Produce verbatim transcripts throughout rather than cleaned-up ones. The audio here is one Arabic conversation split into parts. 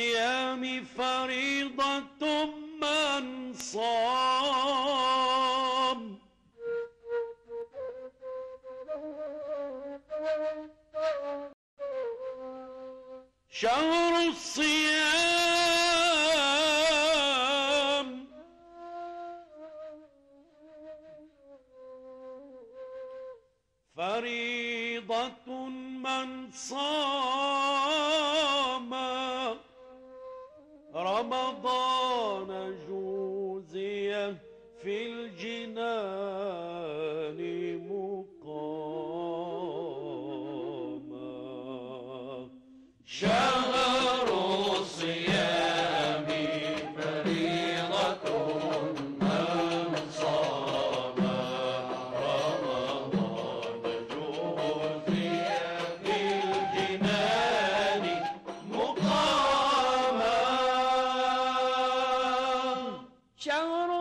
الصيام فريضة من صام. شهر الصيام فريضة من صام رمضان جوزي في الجنان مقاما. شهر الصيام فريضة من صام رمضان جوزي في الجنان مقاما. شهر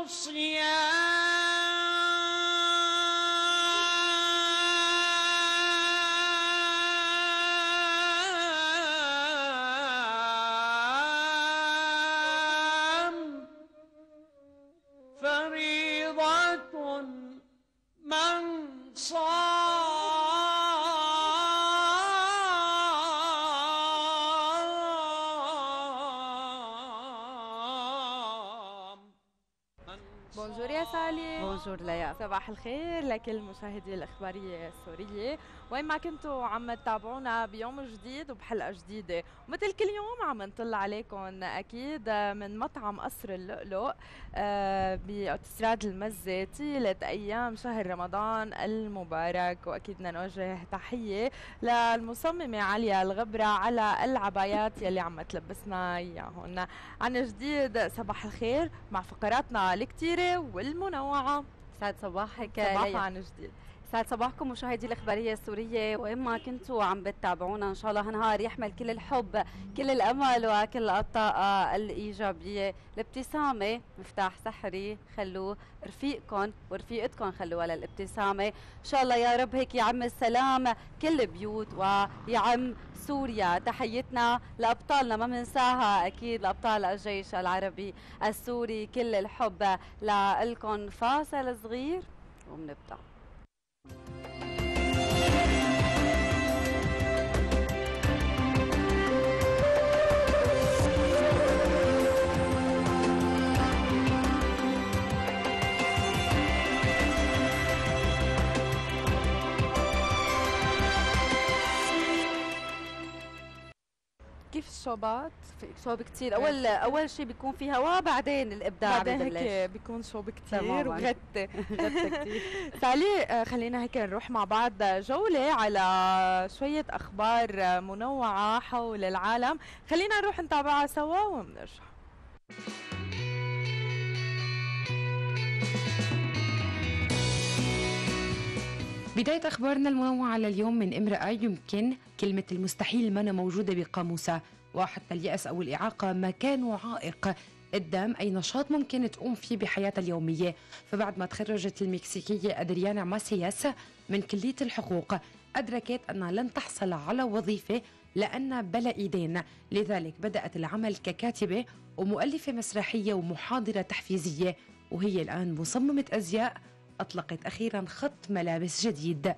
الصيام فريضة من صام. بونجور يا سالي. بونجور ليا. صباح الخير لكل مشاهدي الإخبارية السورية، وين ما كنتوا عم تتابعونا بيوم جديد وبحلقة جديدة، ومثل كل يوم عم نطل عليكم أكيد من مطعم قصر اللؤلؤ بأوتوستراد المزة طيلة أيام شهر رمضان المبارك. وأكيد بدنا نوجه تحية للمصممة عليا الغبرة على العبايات يلي عم تلبسنا إياهن. عن جديد صباح الخير مع فقراتنا الكتيرة والمنوعة. سعد صباحك صباح ليا. عن جديد. سعد صباحكم مشاهدي الإخبارية السورية، وين ما كنتوا عم بتتابعونا إن شاء الله هالنهار يحمل كل الحب كل الأمل وكل الطاقة الإيجابية. الابتسامة مفتاح سحري، خلوه رفيقكم ورفيقتكم خلوها للابتسامة. إن شاء الله يا رب هيك يعم السلام كل بيوت ويعم سوريا. تحيتنا لأبطالنا ما منساها أكيد، لأبطال الجيش العربي السوري، كل الحب لإلكم. فاصل صغير وبنبدأ. كيف الشوبات؟ في شوب كتير. اول اول شيء بيكون في هواء، بعدين الابداع بعدين ببلش. هيك بيكون شوب كتير تماماً. وغتة غتة كتير. سالي خلينا هيك نروح مع بعض جولة على شوية أخبار منوعة حول العالم، خلينا نروح نتابعها سوا ومنرجع. بداية أخبارنا المنوعة لليوم من امرأة يمكن كلمة المستحيل ما موجودة بقاموسها، وحتى اليأس أو الإعاقة ما كانوا عائق قدام أي نشاط ممكن تقوم فيه بحياتها اليومية. فبعد ما تخرجت المكسيكية أدريانا ماسياس من كلية الحقوق، أدركت أنها لن تحصل على وظيفة لأنها بلا إيدين، لذلك بدأت العمل ككاتبة ومؤلفة مسرحية ومحاضرة تحفيزية، وهي الآن مصممة أزياء أطلقت أخيراً خط ملابس جديد.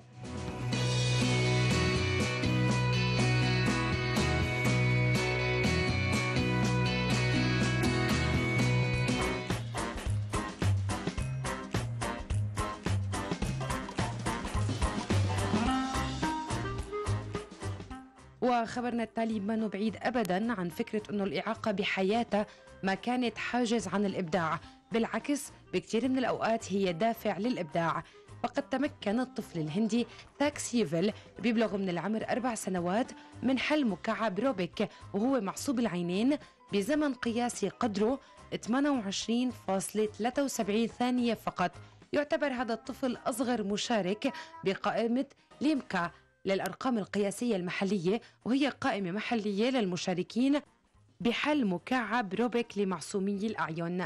وخبرنا التالي ما بعيد أبداً عن فكرة أنه الإعاقة بحياتها ما كانت حاجز عن الإبداع، بالعكس بكثير من الأوقات هي دافع للإبداع. فقد تمكن الطفل الهندي تاكسيفل بيبلغ من العمر أربع سنوات من حل مكعب روبيك وهو معصوب العينين بزمن قياسي قدره ثمانية وعشرين فاصلة ثلاثة وسبعين ثانية فقط. يعتبر هذا الطفل أصغر مشارك بقائمة ليمكا للأرقام القياسية المحلية، وهي قائمة محلية للمشاركين بحل مكعب روبيك لمعصومي الأعين.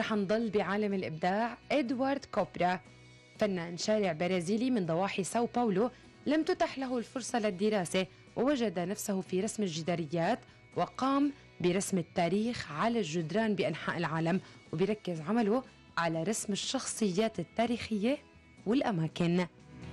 رح نضل بعالم الإبداع إدوارد كوبرا، فنان شارع برازيلي من ضواحي ساو باولو. لم تتح له الفرصة للدراسة ووجد نفسه في رسم الجداريات، وقام برسم التاريخ على الجدران بأنحاء العالم، وبيركز عمله على رسم الشخصيات التاريخية والأماكن.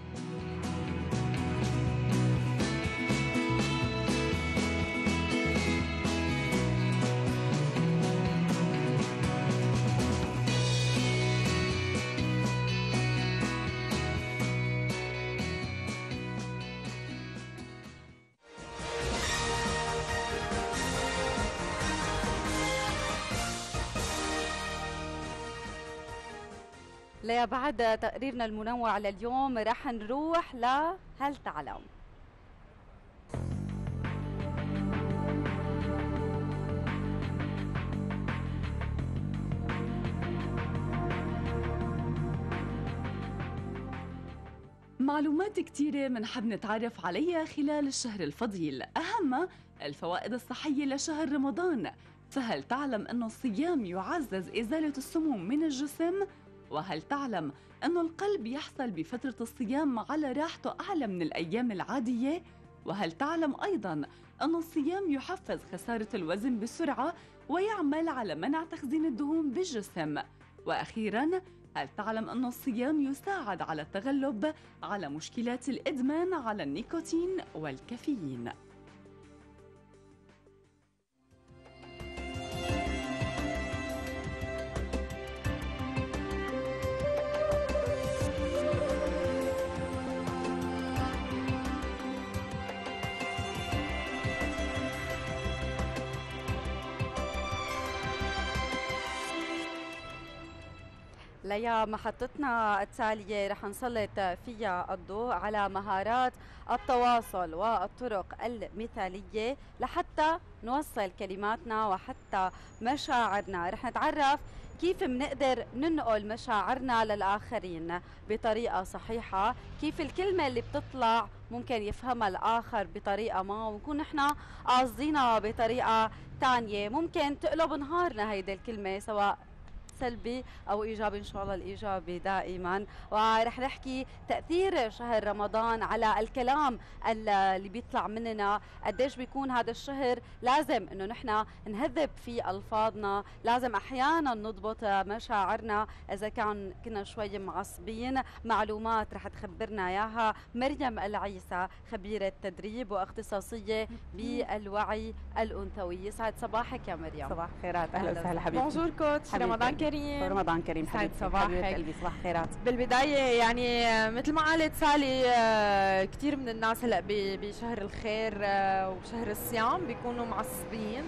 ليا بعد تقريرنا المنوع لليوم رح نروح لهل تعلم. معلومات كتيرة منحب نتعرف عليها خلال الشهر الفضيل، أهمها الفوائد الصحية لشهر رمضان. فهل تعلم أنه الصيام يعزز إزالة السموم من الجسم؟ وهل تعلم أنه القلب يحصل بفترة الصيام على راحته أعلى من الأيام العادية؟ وهل تعلم أيضاً أن الصيام يحفز خسارة الوزن بسرعة ويعمل على منع تخزين الدهون بالجسم؟ وأخيراً، هل تعلم أن الصيام يساعد على التغلب على مشكلات الإدمان على النيكوتين والكافيين؟ ليا محطتنا التالية رح نسلط فيها الضوء على مهارات التواصل والطرق المثالية لحتى نوصل كلماتنا وحتى مشاعرنا. رح نتعرف كيف منقدر ننقل مشاعرنا للآخرين بطريقة صحيحة، كيف الكلمة اللي بتطلع ممكن يفهمها الآخر بطريقة ما ونكون نحن قاصدينها بطريقة تانية، ممكن تقلب نهارنا هيدي الكلمة سواء سلبي او ايجابي، ان شاء الله الايجابي دائما. ورح نحكي تاثير شهر رمضان على الكلام اللي بيطلع مننا، قديش بيكون هذا الشهر لازم انه نحن نهذب في الفاظنا، لازم احيانا نضبط مشاعرنا اذا كان كنا شوي معصبين. معلومات رح تخبرنا اياها مريم العيسى، خبيره تدريب واختصاصيه بالوعي الانثوي. يسعد صباحك يا مريم. صباح خيرات، اهلا وسهلا حبيبتي. بونجور كوتش، رمضان كريم. رمضان كريم يسعد حبيبتي. صباحك. قلبي صباح خيرات. بالبداية يعني مثل ما قالت سالي، كثير من الناس هلا بشهر الخير وشهر الصيام بيكونوا معصبين،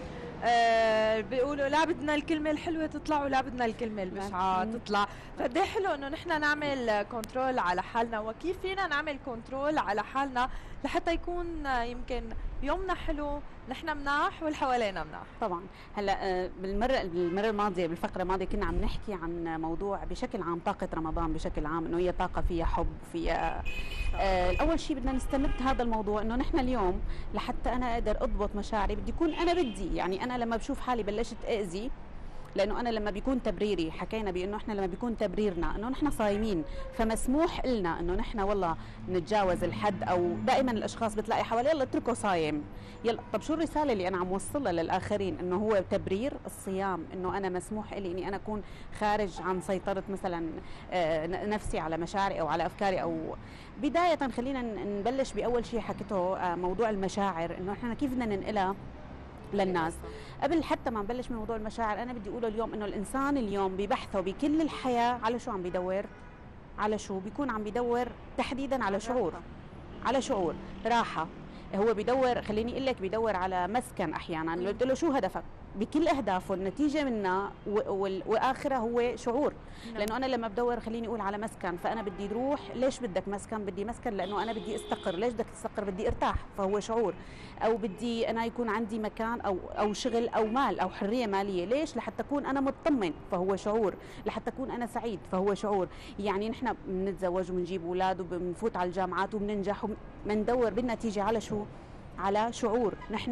أه بيقولوا لا بدنا الكلمة الحلوة تطلع ولا بدنا الكلمة البشعة تطلع. فقد ايه حلو انه نحن نعمل كنترول على حالنا، وكيف فينا نعمل كنترول على حالنا لحتى يكون يمكن يومنا حلو، نحن مناح واللي حوالينا مناح. طبعا هلا بالمره بالمره الماضيه بالفقره الماضيه كنا عم نحكي عن موضوع بشكل عام طاقه رمضان بشكل عام، انه هي طاقه فيها حب فيها آه اول شيء بدنا نستمد هذا الموضوع، انه نحن اليوم لحتى انا اقدر اضبط مشاعري بدي يكون انا بدي، يعني انا لما بشوف حالي بلشت اذي، لانه انا لما بيكون تبريري، حكينا بانه احنا لما بيكون تبريرنا انه نحن صايمين فمسموح لنا انه نحن والله نتجاوز الحد، او دائما الاشخاص بتلاقي حوالي يلا اتركه صايم، يلا طب شو الرساله اللي انا عم وصلها للاخرين؟ انه هو تبرير الصيام، انه انا مسموح لي اني انا اكون خارج عن سيطره مثلا نفسي على مشاعري او على افكاري. او بدايه خلينا نبلش باول شيء حكيته، موضوع المشاعر، انه احنا كيف بدنا ننقلها للناس. قبل حتى ما نبلش من موضوع المشاعر، انا بدي اقوله اليوم انه الانسان اليوم ببحثه بكل الحياه على شو عم بيدور؟ على شو بيكون عم بيدور؟ تحديدا على شعور، على شعور راحه. هو بيدور، خليني اقول لك، بيدور على مسكن. احيانا لو قلت له شو هدفك؟ بكل اهدافه النتيجه منها واخرها هو شعور. لانه انا لما بدور خليني اقول على مسكن، فانا بدي اروح، ليش بدك مسكن؟ بدي مسكن لانه انا بدي استقر. ليش بدك تستقر؟ بدي ارتاح، فهو شعور. او بدي انا يكون عندي مكان او او شغل او مال او حريه ماليه. ليش؟ لحتى اكون انا مطمن، فهو شعور. لحتى اكون انا سعيد، فهو شعور. يعني نحن بنتزوج وبنجيب اولاد وبنفوت على الجامعات وبننجح وبندور بالنتيجه على شو؟ على شعور. نحن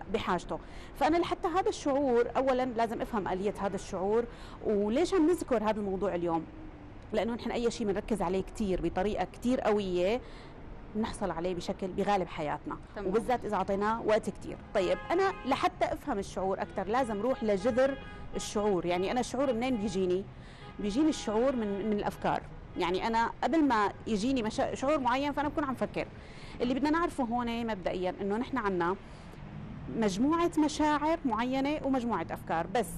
بحاجته. فانا لحتى هذا الشعور اولا لازم افهم اليه هذا الشعور. وليش عم نذكر هذا الموضوع اليوم؟ لانه نحن اي شيء بنركز عليه كثير بطريقه كثير قويه بنحصل عليه بشكل بغالب حياتنا. تمام. وبالذات اذا اعطيناه وقت كثير. طيب انا لحتى افهم الشعور اكثر لازم روح لجذر الشعور. يعني انا الشعور منين بيجيني؟ بيجيني الشعور من من الافكار. يعني انا قبل ما يجيني مشا... شعور معين فانا بكون عم فكر. اللي بدنا نعرفه هون مبدئيا انه نحن عنا مجموعه مشاعر معينه ومجموعه افكار. بس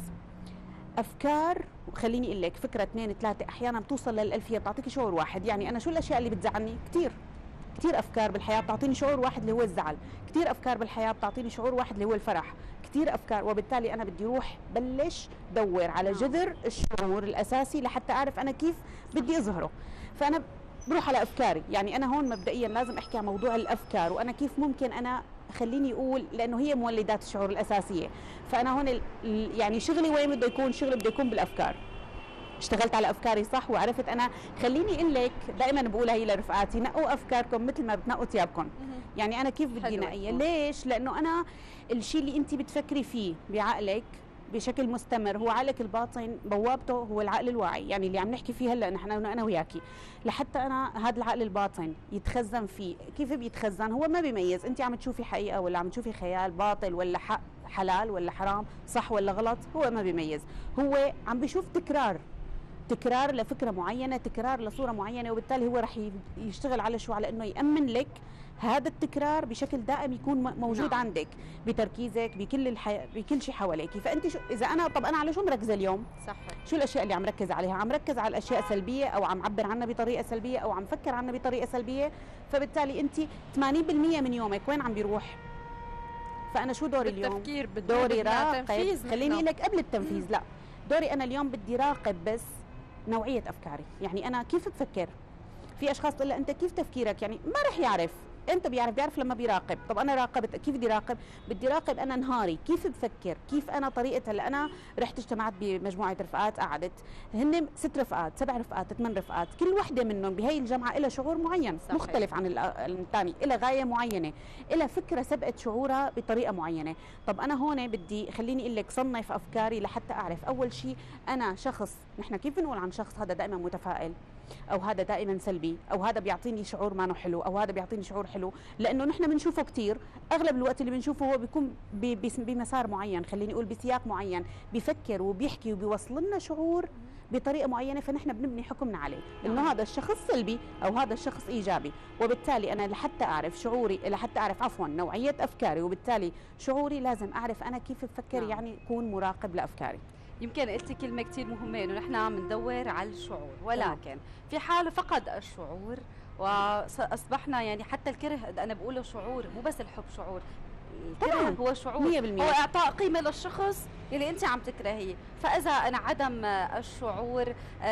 افكار خليني اقول لك فكره اثنين ثلاثه احيانا بتوصل للالفيه بتعطيك شعور واحد. يعني انا شو الاشياء اللي بتزعلني؟ كثير كثير افكار بالحياه بتعطيني شعور واحد اللي هو الزعل، كثير افكار بالحياه بتعطيني شعور واحد اللي هو الفرح، كثير افكار. وبالتالي انا بدي اروح بلش دور على جذر الشعور الاساسي لحتى اعرف انا كيف بدي اظهره. فانا بروح على افكاري. يعني انا هون مبدئيا لازم احكي عن موضوع الافكار وانا كيف ممكن انا خليني اقول لانه هي مولدات الشعور الاساسيه. فانا هون يعني شغلي وين بده يكون؟ شغلي بده يكون بالافكار. اشتغلت على افكاري صح وعرفت انا. خليني اقول لك دائما بقولها هي لرفقاتي، نقوا افكاركم مثل ما بتنقوا ثيابكم. يعني انا كيف بدي نقيها؟ ليش؟ لانه انا الشيء اللي انت بتفكري فيه بعقلك بشكل مستمر هو عقلك الباطن، بوابته هو العقل الواعي. يعني اللي عم نحكي فيه هلا نحن انا وياكي، لحتى انا هذا العقل الباطن يتخزن فيه. كيف بيتخزن؟ هو ما بيميز انت عم تشوفي حقيقه ولا عم تشوفي خيال، باطل ولا حق، حلال ولا حرام، صح ولا غلط، هو ما بيميز. هو عم بيشوف تكرار تكرار لفكره معينه، تكرار لصوره معينه، وبالتالي هو رح يشتغل على شو؟ على انه يامن لك هذا التكرار بشكل دائم يكون موجود. نعم. عندك بتركيزك بكل الحي... بكل شيء حواليك. فانت شو اذا انا طب انا على شو مركزه اليوم؟ صح. شو الاشياء اللي عم ركز عليها؟ عم ركز على الاشياء سلبيه او عم عبر عنها بطريقه سلبيه او عم فكر عنها بطريقه سلبيه. فبالتالي انت ثمانين بالمئة من يومك وين عم بيروح؟ فانا شو دوري اليوم؟ بالتفكير. دوري راقب. خليني اقول لك قبل التنفيذ لا دوري انا اليوم بدي راقب بس نوعيه افكاري. يعني انا كيف بفكر؟ في اشخاص تقول انت كيف تفكيرك؟ يعني ما رح يعرف. انت بيعرف بيعرف لما بيراقب. طب انا راقبت كيف بدي راقب؟ بدي راقب انا نهاري كيف بفكر، كيف انا طريقه. هلا انا رحت اجتمعت بمجموعه رفقات، قعدت هن ست رفقات سبع رفقات ثمان رفقات، كل وحده منهم بهي الجمعه لها شعور معين. صحيح. مختلف عن الثاني، لها غايه معينه، لها فكره سبقت شعورها بطريقه معينه. طب انا هون بدي خليني اقول لك صنف افكاري لحتى اعرف اول شيء انا شخص. نحن كيف بنقول عن شخص هذا دائما متفائل او هذا دائما سلبي او هذا بيعطيني شعور ما حلو او هذا بيعطيني شعور حلو؟ لانه نحن بنشوفه كثير. اغلب الوقت اللي بنشوفه هو بيكون بمسار معين، خليني اقول بسياق معين، بيفكر وبيحكي وبيوصل لنا شعور بطريقه معينه. فنحن بنبني حكمنا عليه انه هذا الشخص سلبي او هذا الشخص ايجابي. وبالتالي انا لحتى اعرف شعوري، لحتى اعرف عفوا نوعيه افكاري وبالتالي شعوري، لازم اعرف انا كيف بفكر. نعم. يعني اكون مراقب لافكاري. يمكن قلتي كلمة كتير مهمة إنه نحن عم ندور على الشعور، ولكن في حال فقد الشعور وأصبحنا يعني حتى الكره أنا بقوله شعور، مو بس الحب شعور. الكره هو شعور، مية بالمية هو إعطاء قيمة للشخص اللي أنت عم تكرهيه. فإذا أنا عدم الشعور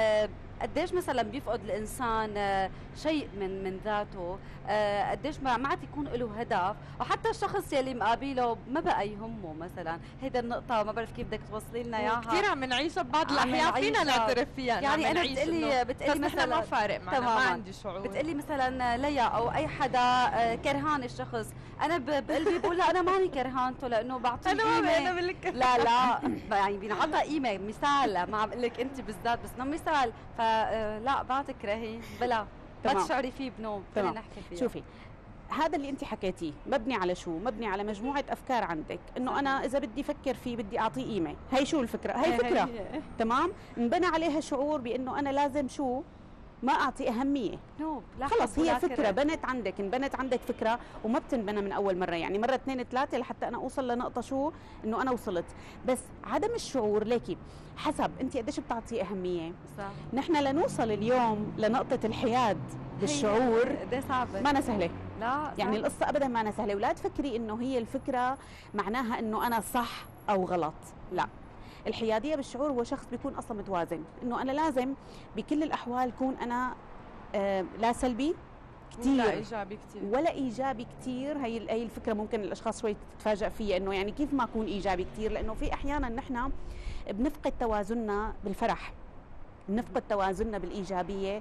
قديش مثلا بيفقد الانسان شيء من من ذاته، قديش ما ما عاد يكون له هدف، وحتى الشخص يلي مقابله ما بقى يهمه مثلا. هيدا النقطه ما بعرف كيف بدك توصلي لنا اياها. كثير عم نعيشها ببعض الاحيان، فينا نعترف فيها. يعني انا بتقلي بتقلي مثلا ما فارق معنا، ما عندي شعور. بتقلي مثلا ليا او اي حدا كرهان الشخص، انا بقلبي بقول لا انا ماني كرهانته لانه بعطيه قيمه. انا بقول لك لا لا يعني بينعطى قيمه. مثال ما عم بقول لك انت بالذات، بس انه مثال. فلا ما تكرهي بلا ما تشعري فيه بنوم. خلينا نحكي فيه. شوفي هذا اللي انت حكيتيه مبني على شو؟ مبني على مجموعه افكار عندك، انه انا اذا بدي افكر فيه بدي اعطيه قيمه. هي شو الفكره؟ هي فكره تمام، انبنى عليها شعور بانه انا لازم شو؟ ما اعطي اهميه. نو خلص هي فكره بنت عندك، انبنت عندك فكره وما بتنبنى من اول مره، يعني مره اثنين ثلاثه لحتى انا اوصل لنقطه شو؟ انه انا وصلت. بس عدم الشعور ليكي حسب انت قديش بتعطي اهميه. صح. نحن لنوصل اليوم لنقطه الحياد بالشعور قد صعبه، ما أنا سهله. لا يعني القصه ابدا ما أنا سهله، ولا تفكري انه هي الفكره معناها انه انا صح او غلط، لا. الحياديه بالشعور هو شخص بيكون اصلا متوازن، انه انا لازم بكل الاحوال كون انا آه لا سلبي كثير ولا ايجابي كثير ولا ايجابي كثير. هي هي الفكره ممكن الاشخاص شوي تتفاجئ فيها، انه يعني كيف ما اكون ايجابي كثير؟ لانه في احيانا نحن بنفقد توازننا بالفرح، بنفقد توازننا بالايجابيه،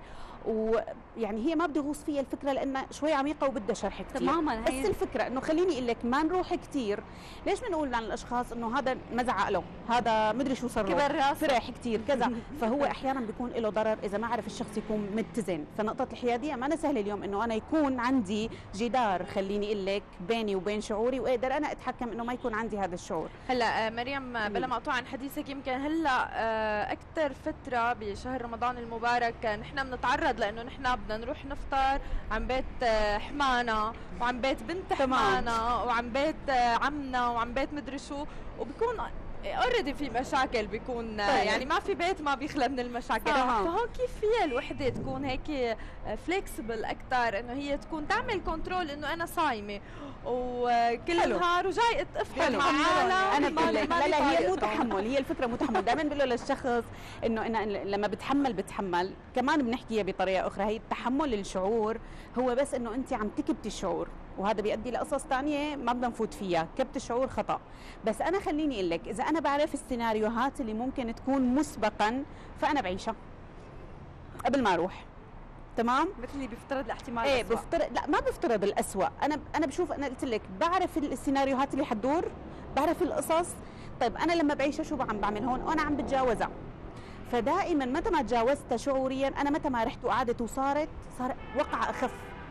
ويعني هي ما بدي غوص فيها الفكره لانها شوي عميقه وبدها شرح كثير. تماما. بس الفكره انه خليني اقول لك ما نروح كثير. ليش بنقول عن الاشخاص انه هذا مزعق له، هذا مدري شو صار له، كبر راسه، فرح كثير كذا، فهو احيانا بيكون له ضرر اذا ما عرف الشخص يكون متزن. فنقطه الحياديه ما أنا سهله اليوم انه انا يكون عندي جدار خليني اقول لك بيني وبين شعوري، واقدر انا اتحكم انه ما يكون عندي هذا الشعور. هلا مريم بلا مقطوع عن حديثك، يمكن هلا اكثر فتره بشهر رمضان المبارك نحن بنتعرض لانه نحن بدنا نروح نفطر عن بيت حمانا وعن بيت بنت حمانا وعن بيت عمنا وعن بيت مدري شو، وبكون اوريدي في مشاكل بيكون طيب. يعني ما في بيت ما بيخلى من المشاكل. آه. فهون كيف فيها الوحده تكون هيك فليكسبل اكثر، انه هي تكون تعمل كنترول انه انا صايمه وكل النهار وجاي اتفق مع عالم. انا بقول لك لا لا هي مو تحمل، هي الفكره مو تحمل. دائما بقول له للشخص انه انا لما بتحمل بتحمل، كمان بنحكيها بطريقه اخرى، هي التحمل الشعور هو بس انه انت عم تكبتي الشعور، وهذا بيؤدي لقصص ثانيه ما بدنا نفوت فيها. كبت الشعور خطا، بس انا خليني اقول لك اذا انا بعرف السيناريوهات اللي ممكن تكون مسبقا فانا بعيشها قبل ما اروح. تمام؟ مثل اللي بيفترض الاحتمال ايه بفترض، لا ما بفترض الأسوأ. انا انا بشوف، انا قلت لك بعرف السيناريوهات اللي حتدور، بعرف القصص. طيب انا لما بعيشها شو عم بعمل هون؟ وانا عم بتجاوزها. فدائما متى ما تجاوزتها شعوريا، انا متى ما رحت وقعدت وصارت صار وقع اخف،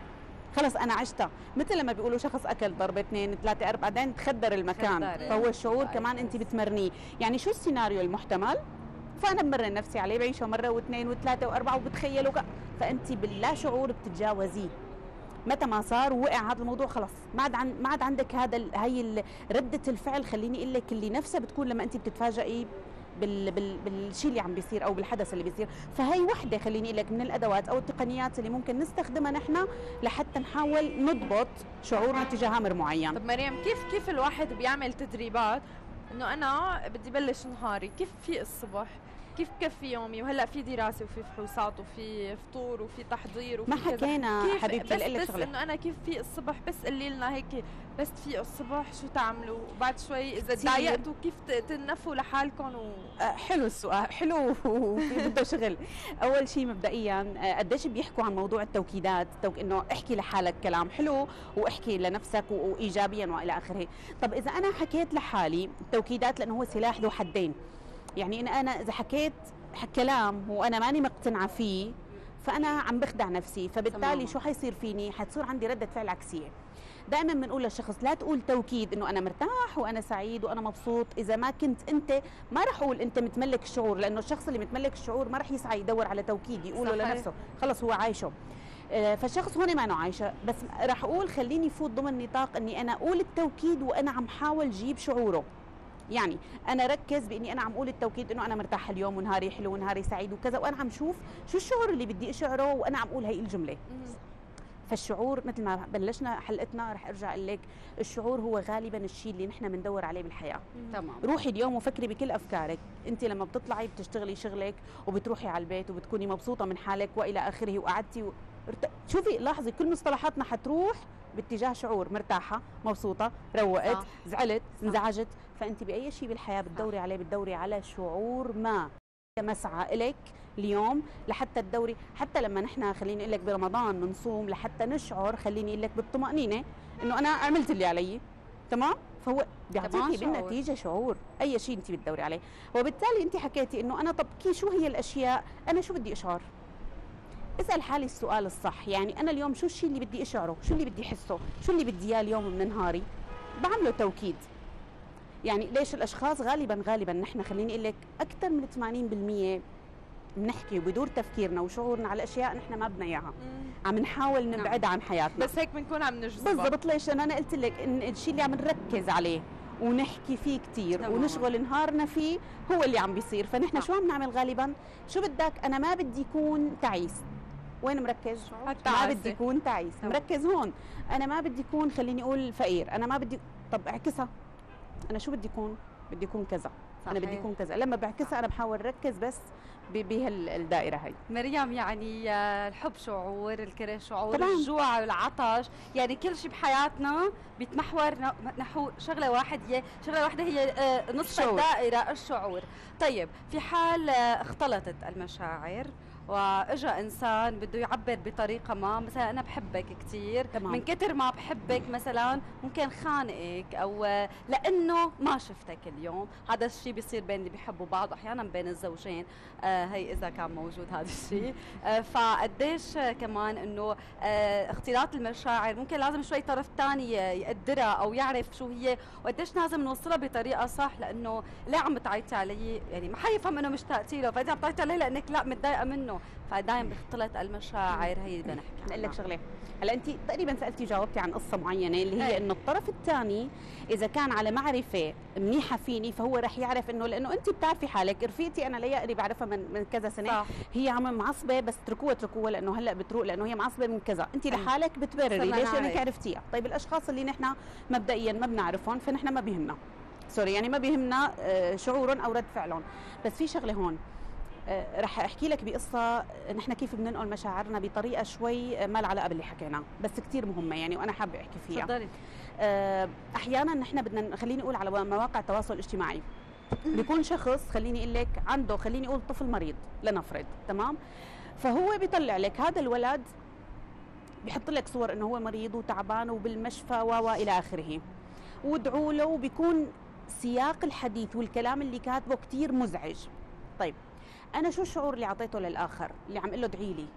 خلص انا عشتها. مثل لما بيقولوا شخص اكل ضربه اثنين ثلاثه اربعه بعدين تخدر المكان، خدر. فهو الشعور كمان انت بتمرنيه. يعني شو السيناريو المحتمل؟ فانا بمرن نفسي عليه، بعيشه مره واثنين وثلاثه واربعه وبتخيل وك... فانت باللا شعور بتتجاوزيه. متى ما صار وقع هذا الموضوع خلص ما عاد عن... ما عاد عندك هذا ال... هي ال... رده الفعل. خليني اقول لك اللي نفسها بتكون لما انت بتتفاجئي بال... بال... بالشيء اللي عم بيصير او بالحدث اللي بيصير. فهي وحده خليني اقول لك من الادوات او التقنيات اللي ممكن نستخدمها نحن لحتى نحاول نضبط شعورنا تجاه امر معين. طب مريم كيف كيف الواحد بيعمل تدريبات انه انا بدي بلش نهاري كيف في الصبح، كيف بكفي يومي، وهلا في دراسه وفي فحوصات وفي فطور وفي تحضير وفي ما حكينا حبيبتي بس, بس, بس انه انا كيف في الصبح، بس قولي لنا هيك بس في الصبح شو تعملوا، وبعد شوي اذا تضايقتوا كيف تنفوا لحالكم و... آه حلو السؤال، حلو بده شغل. اول شيء مبدئيا آه قديش بيحكوا عن موضوع التوكيدات، توك انه احكي لحالك كلام حلو واحكي لنفسك وايجابيا والى اخره. طب اذا انا حكيت لحالي التوكيدات، لانه هو سلاح ذو حدين، يعني إن أنا إذا حكيت كلام وأنا ماني مقتنعة فيه فأنا عم بخدع نفسي، فبالتالي تمام. شو حيصير فيني؟ حتصير عندي ردة فعل عكسية. دائما بنقول للشخص لا تقول توكيد إنه أنا مرتاح وأنا سعيد وأنا مبسوط إذا ما كنت أنت، ما رح أقول أنت متملك الشعور، لأنه الشخص اللي متملك الشعور ما رح يسعى يدور على توكيد يقوله صحيح. لنفسه خلص هو عايشه. فالشخص هون ما أنا عايشه، بس رح أقول خليني فوت ضمن نطاق إني أنا أقول التوكيد وأنا عم حاول جيب شعوره. يعني انا ركز باني انا عم اقول التوكيد انه انا مرتاحه اليوم ونهاري حلو ونهاري سعيد وكذا، وانا عم شوف شو الشعور اللي بدي اشعره وانا عم اقول هي الجمله. فالشعور مثل ما بلشنا حلقتنا رح ارجع اقول لك الشعور هو غالبا الشيء اللي نحن بندور عليه بالحياه. تمام. روحي اليوم وفكري بكل افكارك، انت لما بتطلعي بتشتغلي شغلك وبتروحي على البيت وبتكوني مبسوطه من حالك والى اخره وقعدتي و... شوفي لاحظي كل مصطلحاتنا حتروح باتجاه شعور، مرتاحه، مبسوطه، روقت، صح. زعلت، صح. انزعجت. فانت باي شيء بالحياه بتدوري عليه بتدوري على شعور ما مسعى الك اليوم لحتى تدوري. حتى لما نحن خليني اقول لك برمضان بنصوم لحتى نشعر، خليني اقول لك بالطمانينه انه انا عملت اللي علي، تمام؟ فهو بيعطيكي بالنتيجه شعور. اي شيء انت بتدوري عليه، وبالتالي انت حكيتي انه انا طب كي شو هي الاشياء انا شو بدي اشعر؟ اسال حالي السؤال الصح، يعني انا اليوم شو الشيء اللي بدي اشعره؟ شو اللي بدي احسه؟ شو اللي بدي اياه اليوم من نهاري؟ بعمله توكيد. يعني ليش الاشخاص غالبا غالبا نحن خليني اقول لك اكثر من ثمانين بالمئة بنحكي وبدور تفكيرنا وشعورنا على اشياء نحن ما بدنا اياها، عم نحاول نبعدها عن حياتنا، بس هيك بنكون عم نجذبها. بالضبط. ليش؟ انا قلت لك ان الشيء اللي عم نركز عليه ونحكي فيه كثير تمام. ونشغل نهارنا فيه هو اللي عم بيصير. فنحن شو عم نعمل غالبا؟ شو بدك؟ انا ما بدي يكون تعيس. وين مركز؟ ما بدي يكون تعيس، مركز هون. انا ما بدي يكون خليني اقول فقير، انا ما بدي. طب اعكسها، انا شو بدي يكون؟ بدي يكون كذا، انا بدي يكون كذا. لما بعكسها انا بحاول ركز بس بهالدائره هي. مريم يعني الحب شعور، الكره شعور، طبعاً. الجوع والعطش، يعني كل شيء بحياتنا بيتمحور نحو شغله واحد هي شغله واحده هي نصف الدائره الشعور. طيب في حال اختلطت المشاعر واجا انسان بده يعبر بطريقه ما، مثلا انا بحبك كثير، من كتر ما بحبك مثلا ممكن خانقك او لانه ما شفتك اليوم. هذا الشيء بيصير بين اللي بيحبوا بعض، احيانا بين الزوجين، آه هي اذا كان موجود هذا الشيء. آه فقديش كمان انه آه اختلاط المشاعر ممكن لازم شوي طرف ثاني يقدرها او يعرف شو هي، وقديش لازم نوصلها بطريقه صح، لانه ليه عم بتعيطي علي؟ يعني ما حيفهم انه مشتاقتي له، فاذا عم بتعيطي عليه لانك لا متضايقه منه، فدائما بيختلط المشاعر. هي بدنا نحكي اقول لك شغله، هلا انت تقريبا سالتي جاوبتي عن قصه معينه اللي هي انه الطرف الثاني اذا كان على معرفه منيحه فيني فهو رح يعرف انه، لانه انت بتعرفي حالك، رفيقتي انا ليا قريب بعرفها من من كذا سنه صح. هي عم معصبه بس اتركوها اتركوها لانه هلا بتروق، لانه هي معصبه من كذا، انت لحالك بتبرري ليش؟ لانك عرفتيها. طيب الاشخاص اللي نحن مبدئيا ما بنعرفهم فنحن ما بيهمنا، سوري يعني ما بيهمنا شعورهم او رد فعلهم. بس في شغله هون أه رح احكي لك بقصه نحن كيف بننقل مشاعرنا بطريقه شوي ما لها علاقه باللي حكيناه، بس كثير مهمه يعني وانا حابه احكي فيها. تفضلي. أه احيانا نحن بدنا خليني اقول على مواقع التواصل الاجتماعي بيكون شخص، خليني اقول لك عنده، خليني اقول طفل مريض لنفرض، تمام؟ فهو بيطلع لك هذا الولد بيحط لك صور انه هو مريض وتعبان وبالمشفى و الى اخره، وادعوا له، وبيكون سياق الحديث والكلام اللي كاتبه كثير مزعج. طيب أنا شو الشعور اللي أعطيته للآخر اللي عم قله ادعي لي؟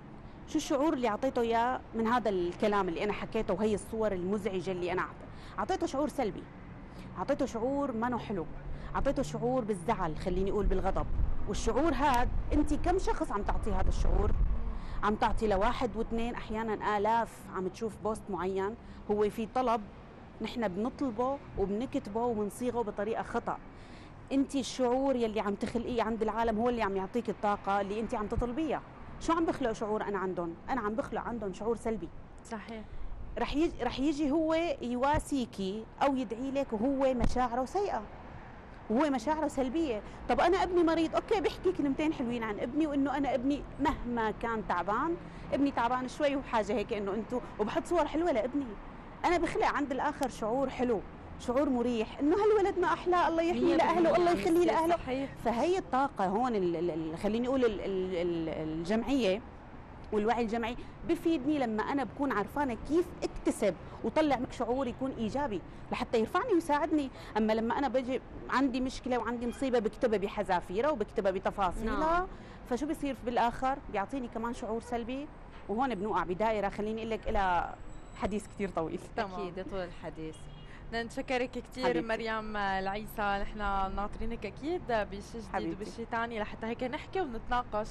شو الشعور اللي أعطيته إياه من هذا الكلام اللي أنا حكيته وهي الصور المزعجة اللي أنا أعطيته؟ شعور سلبي، أعطيته شعور ما حلو، أعطيته شعور بالزعل، خليني أقول بالغضب. والشعور هذا أنت كم شخص عم تعطي هذا الشعور؟ عم تعطي لواحد واثنين، أحيانا آلاف عم تشوف بوست معين هو في طلب نحن بنطلبه وبنكتبه وبنصيغه بطريقة خطأ. انت الشعور يلي عم تخلقيه عند العالم هو اللي عم يعطيك الطاقه اللي انت عم تطلبيها. شو عم بخلق شعور انا عندهم؟ انا عم بخلق عندهم شعور سلبي. صحيح. رح يجي رح يجي هو يواسيكي او يدعي لك وهو مشاعره سيئه وهو مشاعره سلبيه. طب انا ابني مريض، اوكي بحكي كلمتين حلوين عن ابني وانه انا ابني مهما كان تعبان، ابني تعبان شوي وحاجه هيك انه انتم، وبحط صور حلوه لابني. انا بخلق عند الاخر شعور حلو، شعور مريح، انه هالولد ما احلاه، الله يحميه لاهله، الله يخليه لاهله. فهي الطاقه هون خليني اقول ال ال ال الجمعيه والوعي الجمعي بفيدني لما انا بكون عرفانه كيف اكتسب وطلع منك شعور يكون ايجابي لحتى يرفعني ويساعدني. اما لما انا بجي عندي مشكله وعندي مصيبه بكتبها بحذافيرها وبكتبها بتفاصيلها، نعم. فشو بيصير بالاخر؟ بيعطيني كمان شعور سلبي، وهون بنوقع بدائره خليني اقول لك لها حديث كثير طويل. اكيد طول الحديث. بدنا نشكرك كثير مريم العيسى، نحن ناطرينك اكيد بشيء جديد وبشيء ثاني لحتى هيك نحكي ونتناقش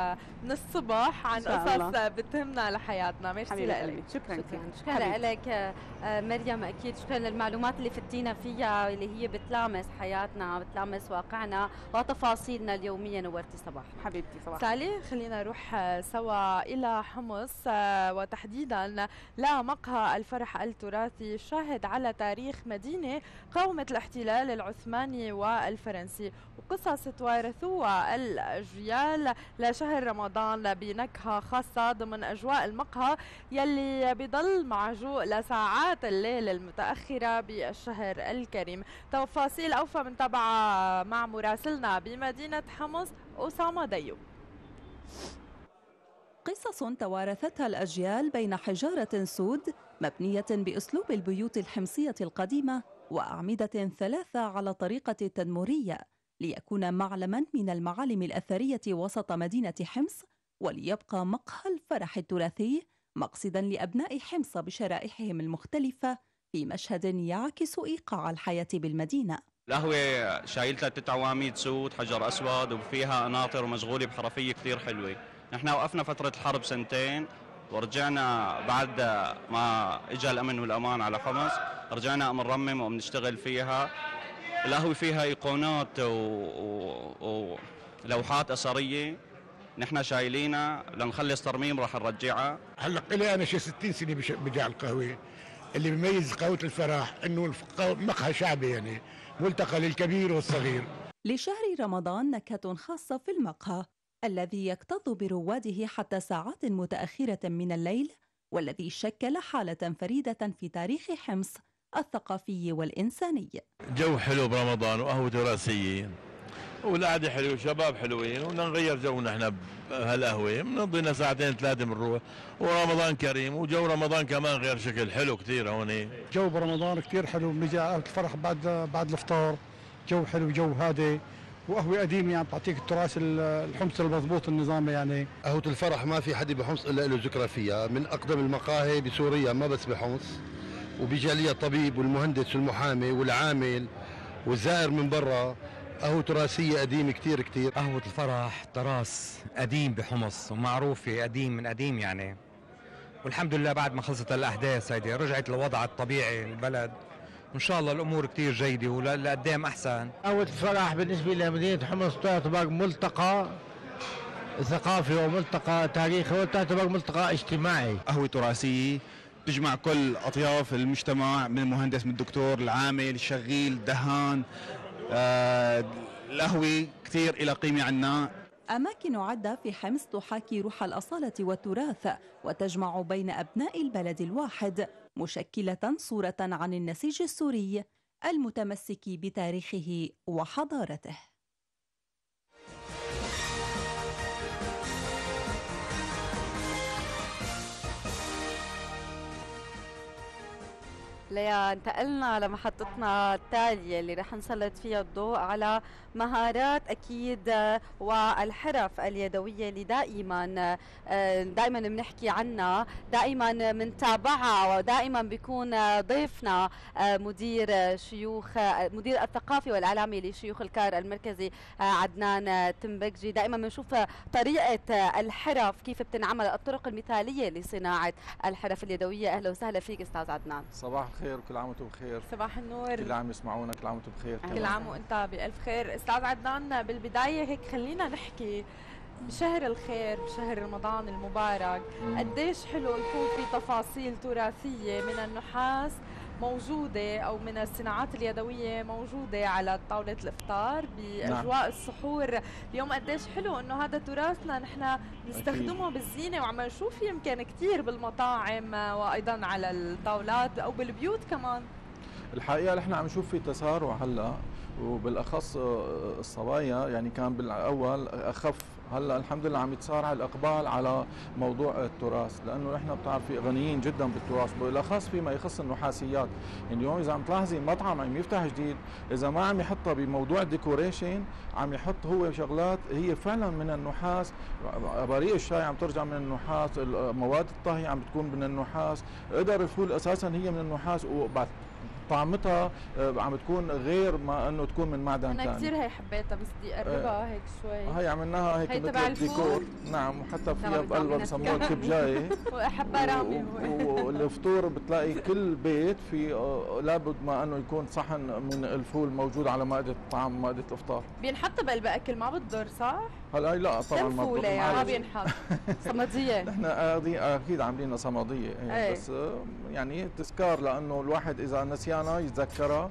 من الصبح عن قصص بتهمنا لحياتنا. ميرسي لك. شكرا شكرا شكرا لك مريم، اكيد شكرا للمعلومات اللي فتينا فيها اللي هي بتلامس حياتنا، بتلامس واقعنا وتفاصيلنا اليوميه. نورتي صباح حبيبتي. صباح سالي. خلينا نروح سوا الى حمص وتحديدا لمقهى الفرح التراثي، شاهد على تاريخ مدينة قاومت الاحتلال العثماني والفرنسي، وقصص توارثوها الأجيال لشهر رمضان بنكهة خاصة ضمن أجواء المقهى يلي بضل معجوق لساعات الليل المتأخرة بالشهر الكريم. تفاصيل أوفى من تبع مع مراسلنا بمدينة حمص أسامة ديوب. قصص توارثتها الأجيال بين حجارة سود مبنية بأسلوب البيوت الحمصية القديمة وأعمدة ثلاثة على طريقة التدمرية، ليكون معلماً من المعالم الأثرية وسط مدينة حمص، وليبقى مقهى الفرح التراثي مقصداً لأبناء حمص بشرائحهم المختلفة في مشهد يعكس إيقاع الحياة بالمدينة. القهوة شايل ثلاث عواميد سود حجر أسود وفيها قناطر ومشغولة بحرفية كثير حلوة. نحن وقفنا فترة الحرب سنتين ورجعنا بعد ما اجى الامن والامان على حمص، رجعنا بنرمم وبنشتغل فيها. القهوه فيها ايقونات ولوحات و... اثريه نحن شايلينها لنخلص ترميم راح نرجعها. هلا لي انا شي ستين سنه ببيع القهوه. اللي بيميز قهوه الفرح انه مقهى شعبي، يعني ملتقى للكبير والصغير. لشهر رمضان نكهة خاصة في المقهى الذي يكتظ برواده حتى ساعات متأخرة من الليل، والذي شكل حالة فريدة في تاريخ حمص الثقافي والإنساني. جو حلو برمضان وقهوة تراثية والقعده حلوه، شباب حلوين، وبدنا نغير جونا احنا بهالقهوه، بنقضي لنا ساعتين ثلاثه بنروح، ورمضان كريم، وجو رمضان كمان غير شكل حلو كثير هون. جو برمضان كثير حلو، بنجي قهوة الفرح بعد بعد الافطار، جو حلو، جو هادي، وقهوه قديمه يعني بتعطيك التراث الحمص المضبوط النظامي. يعني قهوه الفرح ما في حد بحمص الا له ذكرى فيها، من اقدم المقاهي بسوريا ما بس بحمص، وبيجي عليها الطبيب والمهندس والمحامي والعامل والزائر من برا. قهوة تراثية قديمة كتير كتير. قهوة الفرح تراث قديم بحمص ومعروفة قديم من قديم يعني، والحمد لله بعد ما خلصت الأحداث هيدي رجعت لوضعها الطبيعي البلد، وإن شاء الله الأمور كتير جيدة ولقدام أحسن. قهوة الفرح بالنسبة لمدينة حمص تعتبر ملتقى ثقافي وملتقى تاريخي وتعتبر ملتقى اجتماعي. قهوة تراثية تجمع كل أطياف المجتمع، من المهندس من الدكتور العامل الشغيل دهان. آه القهوة كثير إلى قيمة عنا. أماكن عدة في حمص تحاكي روح الأصالة والتراث وتجمع بين أبناء البلد الواحد، مشكلة صورة عن النسيج السوري المتمسك بتاريخه وحضارته. ليا انتقلنا لمحطتنا التالية اللي رح نسلط فيها الضوء على مهارات أكيد والحرف اليدوية اللي دائما دائما بنحكي عنها، دائما بنتابعها، ودائما بيكون ضيفنا مدير شيوخ مدير الثقافي والإعلامي لشيوخ الكار المركزي عدنان تنبكجي. دائما بنشوف طريقة الحرف كيف بتنعمل، الطرق المثالية لصناعة الحرف اليدوية. أهلا وسهلا فيك أستاذ عدنان. صباح الخير وكل عام وانتم بخير. صباح النور. كل عام يسمعونا، كل عام وانتم بخير. كل عام وانت بألف خير. استاذ عدنان، بالبداية هيك خلينا نحكي بشهر الخير، بشهر رمضان المبارك، قديش حلو يكون في تفاصيل تراثية من النحاس موجودة أو من الصناعات اليدوية موجودة على طاولة الإفطار بأجواء نعم. السحور اليوم. قديش حلو إنه هذا تراثنا نحن نستخدمه بالزينة، وعم نشوف يمكن كتير بالمطاعم وأيضا على الطاولات أو بالبيوت كمان. الحقيقة نحن عم نشوف في تسارع هلا، وبالاخص الصبايا يعني كان بالاول اخف، هلا الحمد لله عم يتسارع الاقبال على موضوع التراث، لانه نحن بتعرفي غنيين جدا بالتراث، بالاخص فيما يخص النحاسيات. يعني اليوم اذا عم تلاحظي مطعم عم يفتح جديد، اذا ما عم يحطها بموضوع الديكوريشن، عم يحط هو شغلات هي فعلا من النحاس، اباريق الشاي عم ترجع من النحاس، مواد الطهي عم بتكون من النحاس، قدر الفول اساسا هي من النحاس، وبعد طعمتها عم بتكون غير ما انه تكون من معدن ثاني. انا كثير هي حبيتها، بس بدي اقربها هيك شوي. هي عملناها هيك مثل ديكور. نعم، وحتى فيها بقلبها بسموها كبجايه. واحبها رامي. والفطور بتلاقي كل بيت في لابد ما انه يكون صحن من الفول موجود على مائده الطعام، مائده الافطار. بينحط بقلب اكل ما بتضر صح؟ هلا لا طبعا ما بتضر، يعني ما بينحط. صمديه. نحن اكيد عاملين صمديه، بس يعني تذكار، لانه الواحد اذا نسيانها يتذكرها.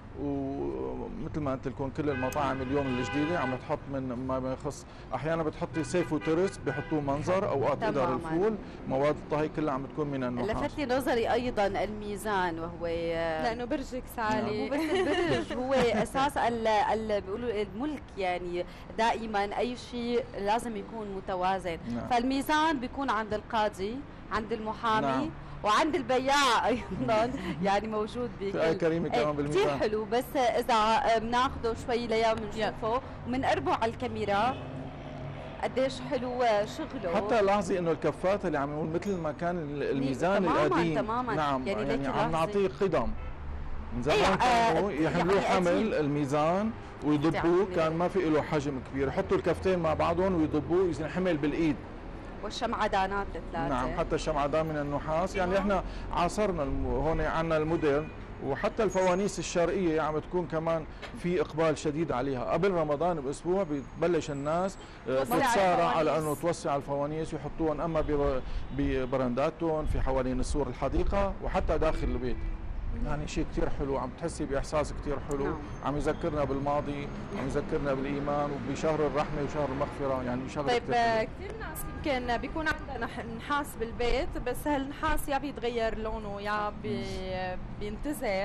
ومثل ما قلت لكم كل المطاعم اليوم الجديده عم تحط من ما يخص، احيانا بتحطي سيف وترس بيحطوه منظر، اوقات قدر الفول، مواد الطهي كلها عم بتكون من النحاس. لفت لي نظري ايضا الميزان، وهو لانه برجك سالي. مو بس البرج، هو اساس ال بيقولوا الملك، يعني دائما اي شيء لازم يكون متوازن. نعم. فالميزان بيكون عند القاضي، عند المحامي. نعم. وعند البياع ايضا يعني موجود بكل في كريمه كمان بالميزان. كثير حلو، بس اذا بناخذه شوي ليا بنشوفه وبنقربه على الكاميرا قديش حلو شغله. حتى لاحظي انه الكفات اللي عم نقول مثل ما كان الميزان تماماً القديم. تماما نعم، يعني, يعني عم نعطيه قدم. من زمان أيه كانوا آه يحملوه يعني حمل أكيد. الميزان ويضبوه، كان ما في له حجم كبير، يحطوا الكفتين مع بعضهم ويضبوه ينحمل بالايد. والشمعدانات الثلاثه. نعم، حتى الشمعدان من النحاس. يعني احنا عاصرنا هون عندنا المودرن، وحتى الفوانيس الشرقيه عم تكون كمان في اقبال شديد عليها. قبل رمضان باسبوع بتبلش الناس تتسارع على انه توسع الفوانيس ويحطوهم اما ببرنداتهم، في حوالين السور الحديقه، وحتى داخل البيت. يعني شيء كثير حلو، عم تحسي باحساس كثير حلو. نعم. عم يذكرنا بالماضي، عم يذكرنا بالايمان، وبشهر الرحمه وشهر المغفره، يعني شغله. طيب كثير ناس يمكن بيكون عندنا نحاس بالبيت، بس هالنحاس يا بيتغير لونه يا بي بينتزع،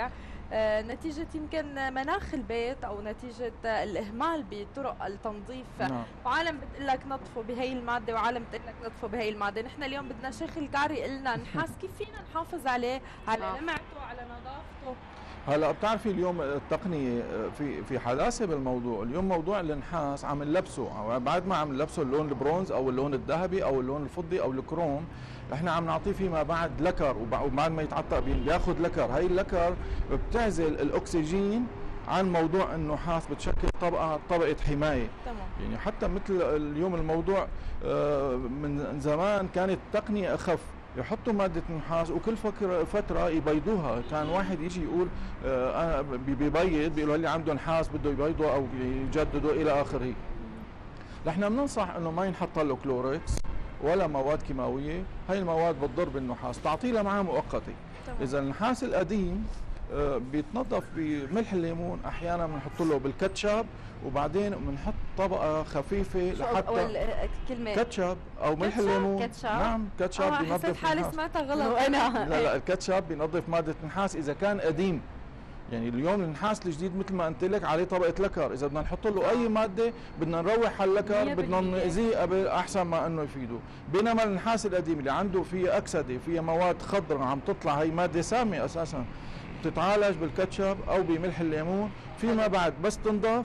آه، نتيجة يمكن مناخ البيت أو نتيجة آه، الإهمال بطرق التنظيف. نعم. وعالم بتقول لك نظفوا بهي المادة وعالم بتقول لك نظفوا بهي المادة. نحن اليوم بدنا شيخ الكار يقول لنا نحاس كيف فينا نحافظ عليه، على آه. لمعته، على نظافته. هلا بتعرفي اليوم التقنيه في في حداثه بالموضوع، اليوم موضوع النحاس عم نلبسه، أو بعد ما عم نلبسه اللون البرونز او اللون الذهبي او اللون الفضي او الكروم، احنا عم نعطيه فيما بعد لكر، وبعد ما يتعطر بياخذ لكر. هي اللكر بتعزل الاكسجين عن موضوع النحاس، بتشكل طبقه طبقه حمايه. تمام. يعني حتى مثل اليوم الموضوع آه، من زمان كانت التقنيه اخف، يحطوا مادة نحاس وكل فكرة فترة يبيضوها. كان واحد يجي يقول آه أنا بيبيض، بيقولوا اللي عنده نحاس بده يبيضه أو يجدده إلى آخره. نحن بننصح إنه ما ينحط له كلوركس ولا مواد كيماوية، هاي المواد بتضر بالنحاس، تعطي له معاه مؤقتة. إذا النحاس القديم آه بيتنظف بملح الليمون، أحيانا بنحط له بالكاتشب، وبعدين بنحط طبقة خفيفة لحتى أول كلمة كاتشب أو ملح الليمون. كاتشب. نعم كاتشب اه بينظف حسيت حالي النحاس. سمعتها غلط أنا. لا لا الكاتشب بينظف مادة النحاس إذا كان قديم. يعني اليوم النحاس الجديد مثل ما قلت لك عليه طبقة لكر، إذا بدنا نحط له أي مادة بدنا نروح على اللكر، بدنا نأذيه قبل أحسن ما إنه يفيده. بينما النحاس القديم اللي عنده فيه أكسدة، فيه مواد خضراء عم تطلع، هي مادة سامة أساساً، بتتعالج بالكاتشب أو بملح الليمون فيما بعد، بس تنضف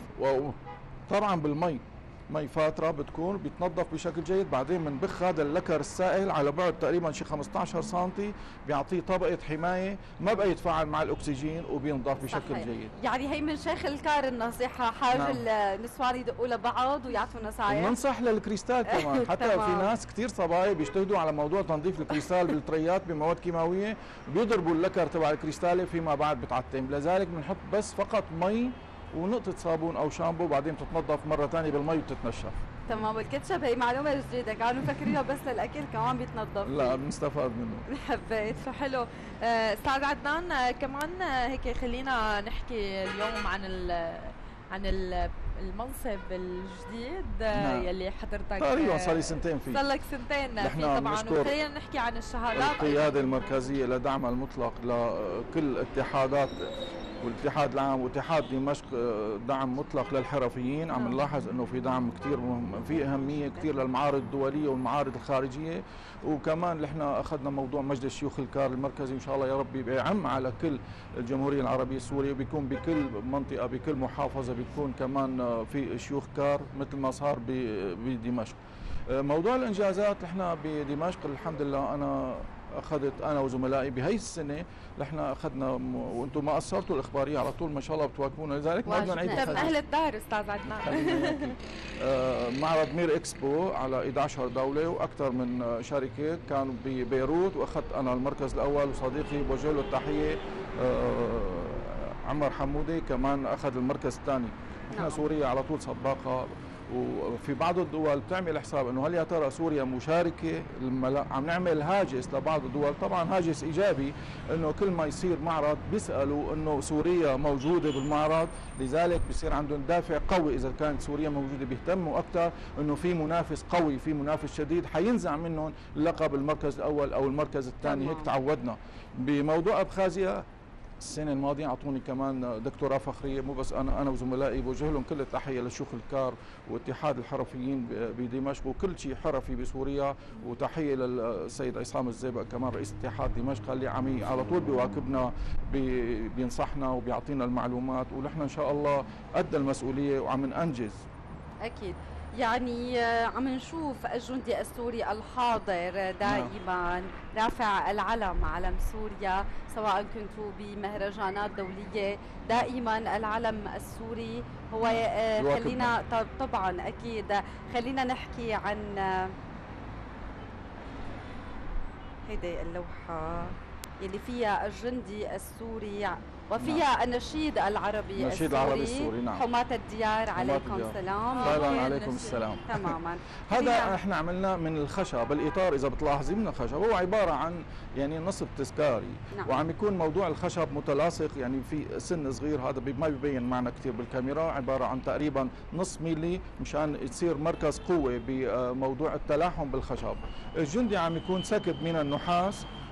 وطبعاً بالمي، مي فاترة بتكون بيتنظف بشكل جيد. بعدين بنبخ هذا اللكر السائل على بعد تقريبا شي خمسة عشر سنتي، بيعطيه طبقة حماية، ما بقى يتفاعل مع الأكسجين وبينضاف بشكل صحيح. جيد. يعني هي من شيخ الكار النصيحة، حاج نعم. النسوان يدقوا لبعض ويعطوا نصايح. وننصح للكريستال كمان، حتى في ناس كثير صبايا بيجتهدوا على موضوع تنظيف الكريستال بالطريات بمواد كيماوية، بيضربوا اللكر تبع الكريستالة فيما بعد بتعتم. لذلك بنحط بس فقط مي ونقطة صابون أو شامبو، بعدين بتتنظف مرة ثانية بالمي وتتنشف. تمام. والكاتشب هي معلومة جديدة، كانوا مفكرينها بس للأكل، كمان بيتنظف. لا بنستفاد منه. حبيت. فحلو. استاذ عدنان، آه، كمان آه، هيك خلينا نحكي اليوم عن ال عن ال المنصب الجديد آه، نعم. يلي حضرتك تقريبا صار لي سنتين فيه. صار لك سنتين فيه طبعا. وخلينا نحكي عن الشهادات. القيادة المركزية لدعم المطلق لكل اتحادات، والاتحاد العام واتحاد دمشق دعم مطلق للحرفيين. عم نلاحظ انه في دعم كثير مهم، في اهميه كثير للمعارض الدوليه والمعارض الخارجيه. وكمان نحن اخذنا موضوع مجلس شيوخ الكار المركزي، ان شاء الله يا رب يعم على كل الجمهوريه العربيه السوريه، وبيكون بكل منطقه بكل محافظه بيكون كمان في شيوخ كار مثل ما صار بدمشق. موضوع الانجازات نحن بدمشق الحمد لله انا اخذت انا وزملائي بهي السنه، نحن اخذنا وانتم ما قصرتوا الاخباريه على طول ما شاء الله بتواكبونا، لذلك ما بدنا نعيد انت من اهل الدار استاذ عدنان. آه معرض مير اكسبو على إحدى عشرة دوله واكثر من شركه كانوا ببيروت، واخذت انا المركز الاول، وصديقي بوجه له التحيه آه عمر حمودي كمان اخذ المركز الثاني. نحن سوريا على طول سباقه، وفي بعض الدول بتعمل حساب انه هل يا ترى سوريا مشاركه؟ عم نعمل هاجس لبعض الدول، طبعا هاجس ايجابي، انه كل ما يصير معرض بيسالوا انه سوريا موجوده بالمعرض، لذلك بصير عندهم دافع قوي. اذا كانت سوريا موجوده بيهتموا اكثر انه في منافس قوي، في منافس شديد حينزع منهم لقب المركز الاول او المركز الثاني. هيك تعودنا. بموضوع ابخازيا السنة الماضية أعطوني كمان دكتوراه فخرية، مو بس أنا أنا وزملائي، بوجه لهم كل التحية لشيوخ الكار واتحاد الحرفيين بدمشق وكل شيء حرفي بسوريا، وتحية للسيد عصام الزيبق كمان رئيس اتحاد دمشق اللي عم على طول بيواكبنا بينصحنا وبيعطينا المعلومات، ونحن إن شاء الله قد المسؤولية وعم ننجز. أكيد. يعني عم نشوف الجندي السوري الحاضر دائما رافع العلم، علم سوريا، سواء كنتوا بمهرجانات دولية، دائما العلم السوري هو خلينا طبعا أكيد. خلينا نحكي عن هيدي اللوحة يلي فيها الجندي السوري وفيها نعم. النشيد العربي النشيد السوري, العربي السوري نعم. حماة الديار عليكم السلام. طبعا عليكم السلام. تماما. هذا احنا عملناه من الخشب، الاطار اذا بتلاحظي من الخشب، هو عباره عن يعني نصب تذكاري نعم. وعم يكون موضوع الخشب متلاصق، يعني في سن صغير، هذا ما بيبين معنا كثير بالكاميرا، عباره عن تقريبا نص ميلي مشان يصير مركز قوه بموضوع التلاحم بالخشب. الجندي عم يكون سكب من النحاس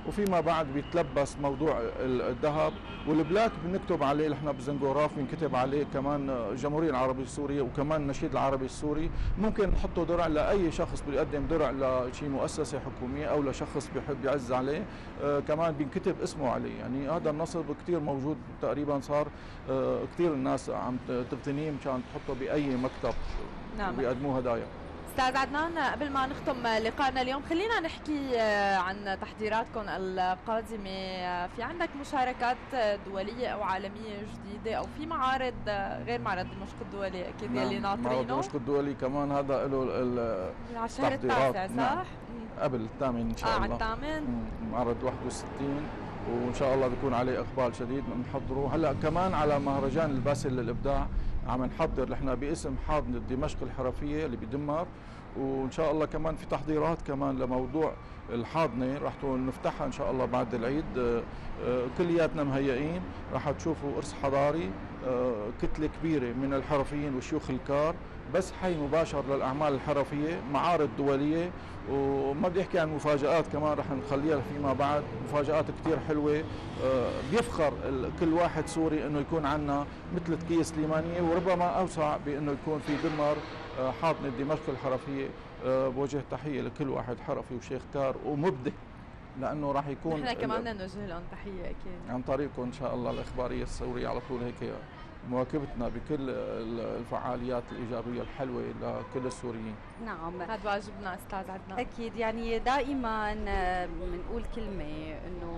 وفيما بعد بيتلبس موضوع الذهب. والبلاك بنكتب عليه نحن بزنجوراف، بنكتب عليه كمان الجمهورية العربية السورية وكمان النشيد العربي السوري. ممكن نحطه درع لأي شخص بيقدم درع لشي مؤسسة حكومية أو لشخص بيحب يعز عليه، آه كمان بينكتب اسمه عليه. يعني هذا النصب كتير موجود، تقريبا صار آه كتير الناس عم تغتنيه مشان تحطه بأي مكتب. نعم. بيقدموه هدايا. استاذ عدنان، قبل ما نختم لقائنا اليوم خلينا نحكي عن تحضيراتكم القادمه. في عندك مشاركات دوليه او عالميه جديده او في معارض غير معرض دمشق الدولي اكيد نعم. يلي ناطرينه؟ معرض دمشق الدولي كمان هذا له على الشهر التاسع صح؟ نعم. قبل الثامن ان شاء آه الله. اه على الثامن معرض واحد وستين وان شاء الله بيكون عليه اقبال شديد بنحضره. هلا كمان على مهرجان الباسل للابداع عم نحضر نحن باسم حاضنة دمشق الحرفيه اللي بدمر، وان شاء الله كمان في تحضيرات كمان لموضوع الحاضنه رح نفتحها ان شاء الله بعد العيد. كلياتنا مهيئين، رح تشوفوا ارث حضاري، كتله كبيره من الحرفيين وشيوخ الكار، بس حي مباشر للاعمال الحرفيه، معارض دوليه. وما بدي احكي عن مفاجآت كمان رح نخليها فيما بعد، مفاجآت كثير حلوه. بيفخر كل واحد سوري انه يكون عندنا مثل تكيه سليمانيه، وربما اوسع بانه يكون في دمر حاضنة دمشق الحرفيه. بوجه تحيه لكل واحد حرفي وشيخ كار ومبدع، لانه راح يكون نحن كمان بدنا نوجه لهم تحيه اكيد عن طريقكم ان شاء الله. الاخباريه السوريه على طول هيك مواكبتنا بكل الفعاليات الايجابيه الحلوه لكل السوريين. نعم، هذا واجبنا استاذ عدنان. اكيد، يعني دائما بنقول كلمه انه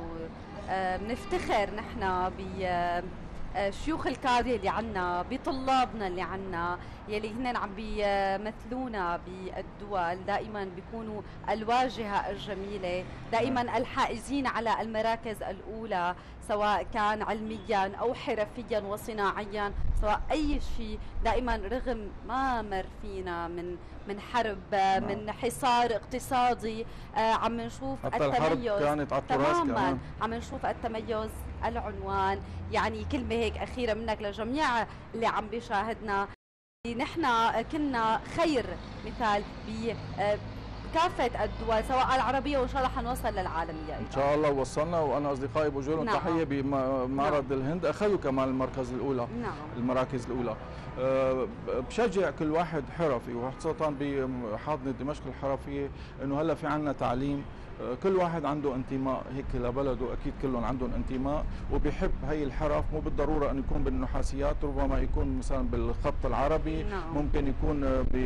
بنفتخر نحن ب شيوخ الكار اللي عنا، بطلابنا اللي عنا يلي هن عم بيمثلونا بالدول، دائما بيكونوا الواجهه الجميله، دائما الحائزين على المراكز الاولى، سواء كان علميا او حرفيا وصناعيا، سواء اي شيء. دائما رغم ما مر فينا من من حرب، نعم. من حصار اقتصادي، آه عم نشوف حتى التميز الحرب كانت على التراث كمان، عم نشوف التميز العنوان. يعني كلمه هيك اخيره منك لجميع اللي عم بيشاهدنا، نحن كنا خير مثال ب كافة الدول سواء العربية، وإن شاء الله حنوصل للعالمية إن شاء الله وصلنا. وأنا أصدقائي بوجه لهم تحية بمعرض نعم. الهند أخذوا كمان المركز الأولى، نعم. المراكز الأولى. أه بشجع كل واحد حرفي وخاصة بحاضنة دمشق الحرفية إنه هلا في عنا تعليم، أه كل واحد عنده انتماء هيك لبلده، أكيد كلهم عندهم انتماء وبيحب هي الحرف. مو بالضرورة أن يكون بالنحاسيات، ربما يكون مثلا بالخط العربي، نعم. ممكن يكون ب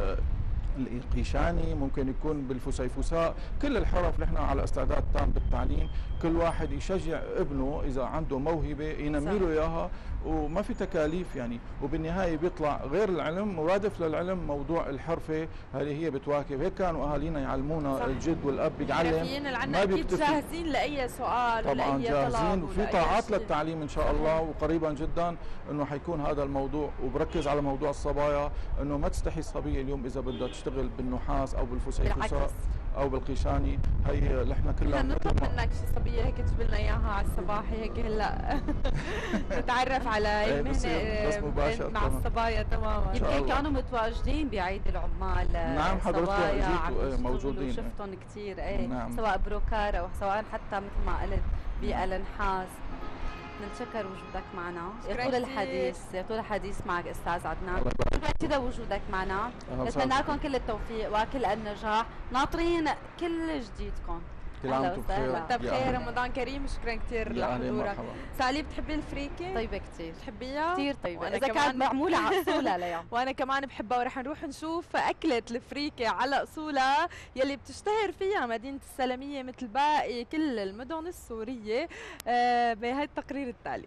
القيشاني، ممكن يكون بالفسيفساء. كل الحرف نحن على استعداد تام بالتعليم. كل واحد يشجع ابنه اذا عنده موهبه ينمي له اياها، وما في تكاليف يعني. وبالنهايه بيطلع غير العلم مرادف للعلم موضوع الحرفه، هذه هي بتواكب. هيك كانوا اهالينا يعلمونا، صح. الجد والاب بيعلم، ما بيكتفي. جاهزين لاي سؤال طبعا ولاي جاهزين، وفي طاعات شيء. للتعليم ان شاء الله. وقريبا جدا انه حيكون هذا الموضوع، وبركز على موضوع الصبايا، انه ما تستحي الصبيه اليوم اذا بدها تشتغل بالنحاس او بالفسيفساء او بالقيشاني. هي نحن كلنا نطلب منك شي صبيه هيك تجيب لنا اياها على الصباحي هيك هلا نتعرف على المهنه مع الصبايا تماما. يمكن كانوا متواجدين بعيد العمال. نعم حضرتك موجودين، شفتهم كثير ايه، نعم. سواء بروكار او سواء حتى مثل ما قلت بالنحاس. نتشكر وجودك معنا، يطول الحديث يطول الحديث معك استاذ عدنان. كذا وجودك معنا، نتمنى لكم كل التوفيق وكل النجاح، ناطرين كل جديدكم. كل عام وانتم بخير. وانت بخير، رمضان كريم. شكرا كثير لحضورك. سالي بتحبي الفريكه؟ طيبه كثير. بتحبيها؟ كثير طيبه اذا كانت معموله على اصولها ليا. وانا كمان بحبها، ورح نروح نشوف اكله الفريكه على اصولها يلي بتشتهر فيها مدينه السلميه مثل باقي كل المدن السوريه آه بهي التقرير التالي.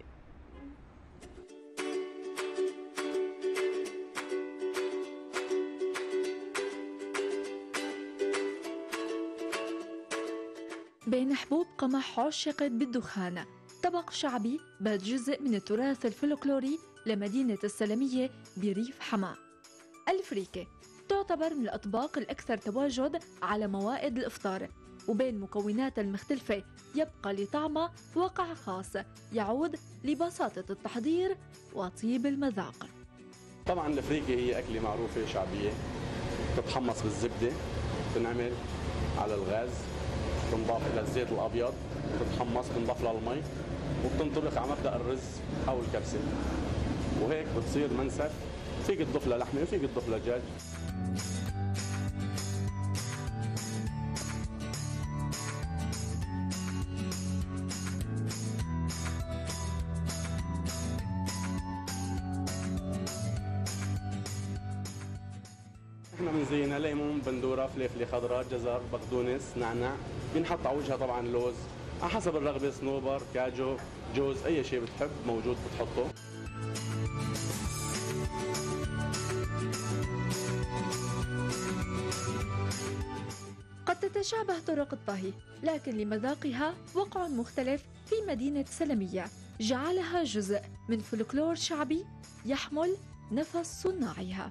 بين حبوب قمح عشقت بالدخان، طبق شعبي بل جزء من التراث الفلكلوري لمدينة السلمية بريف حما. الفريكة تعتبر من الأطباق الأكثر تواجد على موائد الإفطار، وبين مكوناتها المختلفة يبقى لطعمها وقع خاص يعود لبساطة التحضير وطيب المذاق. طبعا الفريكة هي أكلة معروفة شعبية، تتحمص بالزبدة، تنعمل على الغاز بتنضاف الى الزيت الابيض، بتتحمص، بتنضاف لها المي، وبتنطبخ على مبدا الرز او الكبسه، وهيك بتصير منسف. فيك تضيف لها لحمه وفيك تضيف لها دجاج. احنا بنزينها ليمون، بندوره، فليفله خضراء، جزر، بقدونس، نعناع. بينحط على وجهها طبعا لوز على حسب الرغبه، صنوبر، كاجو، جوز، اي شيء بتحب موجود بتحطه. قد تتشابه طرق الطهي، لكن لمذاقها وقع مختلف في مدينة سلمية جعلها جزء من فلكلور شعبي يحمل نفس صناعها.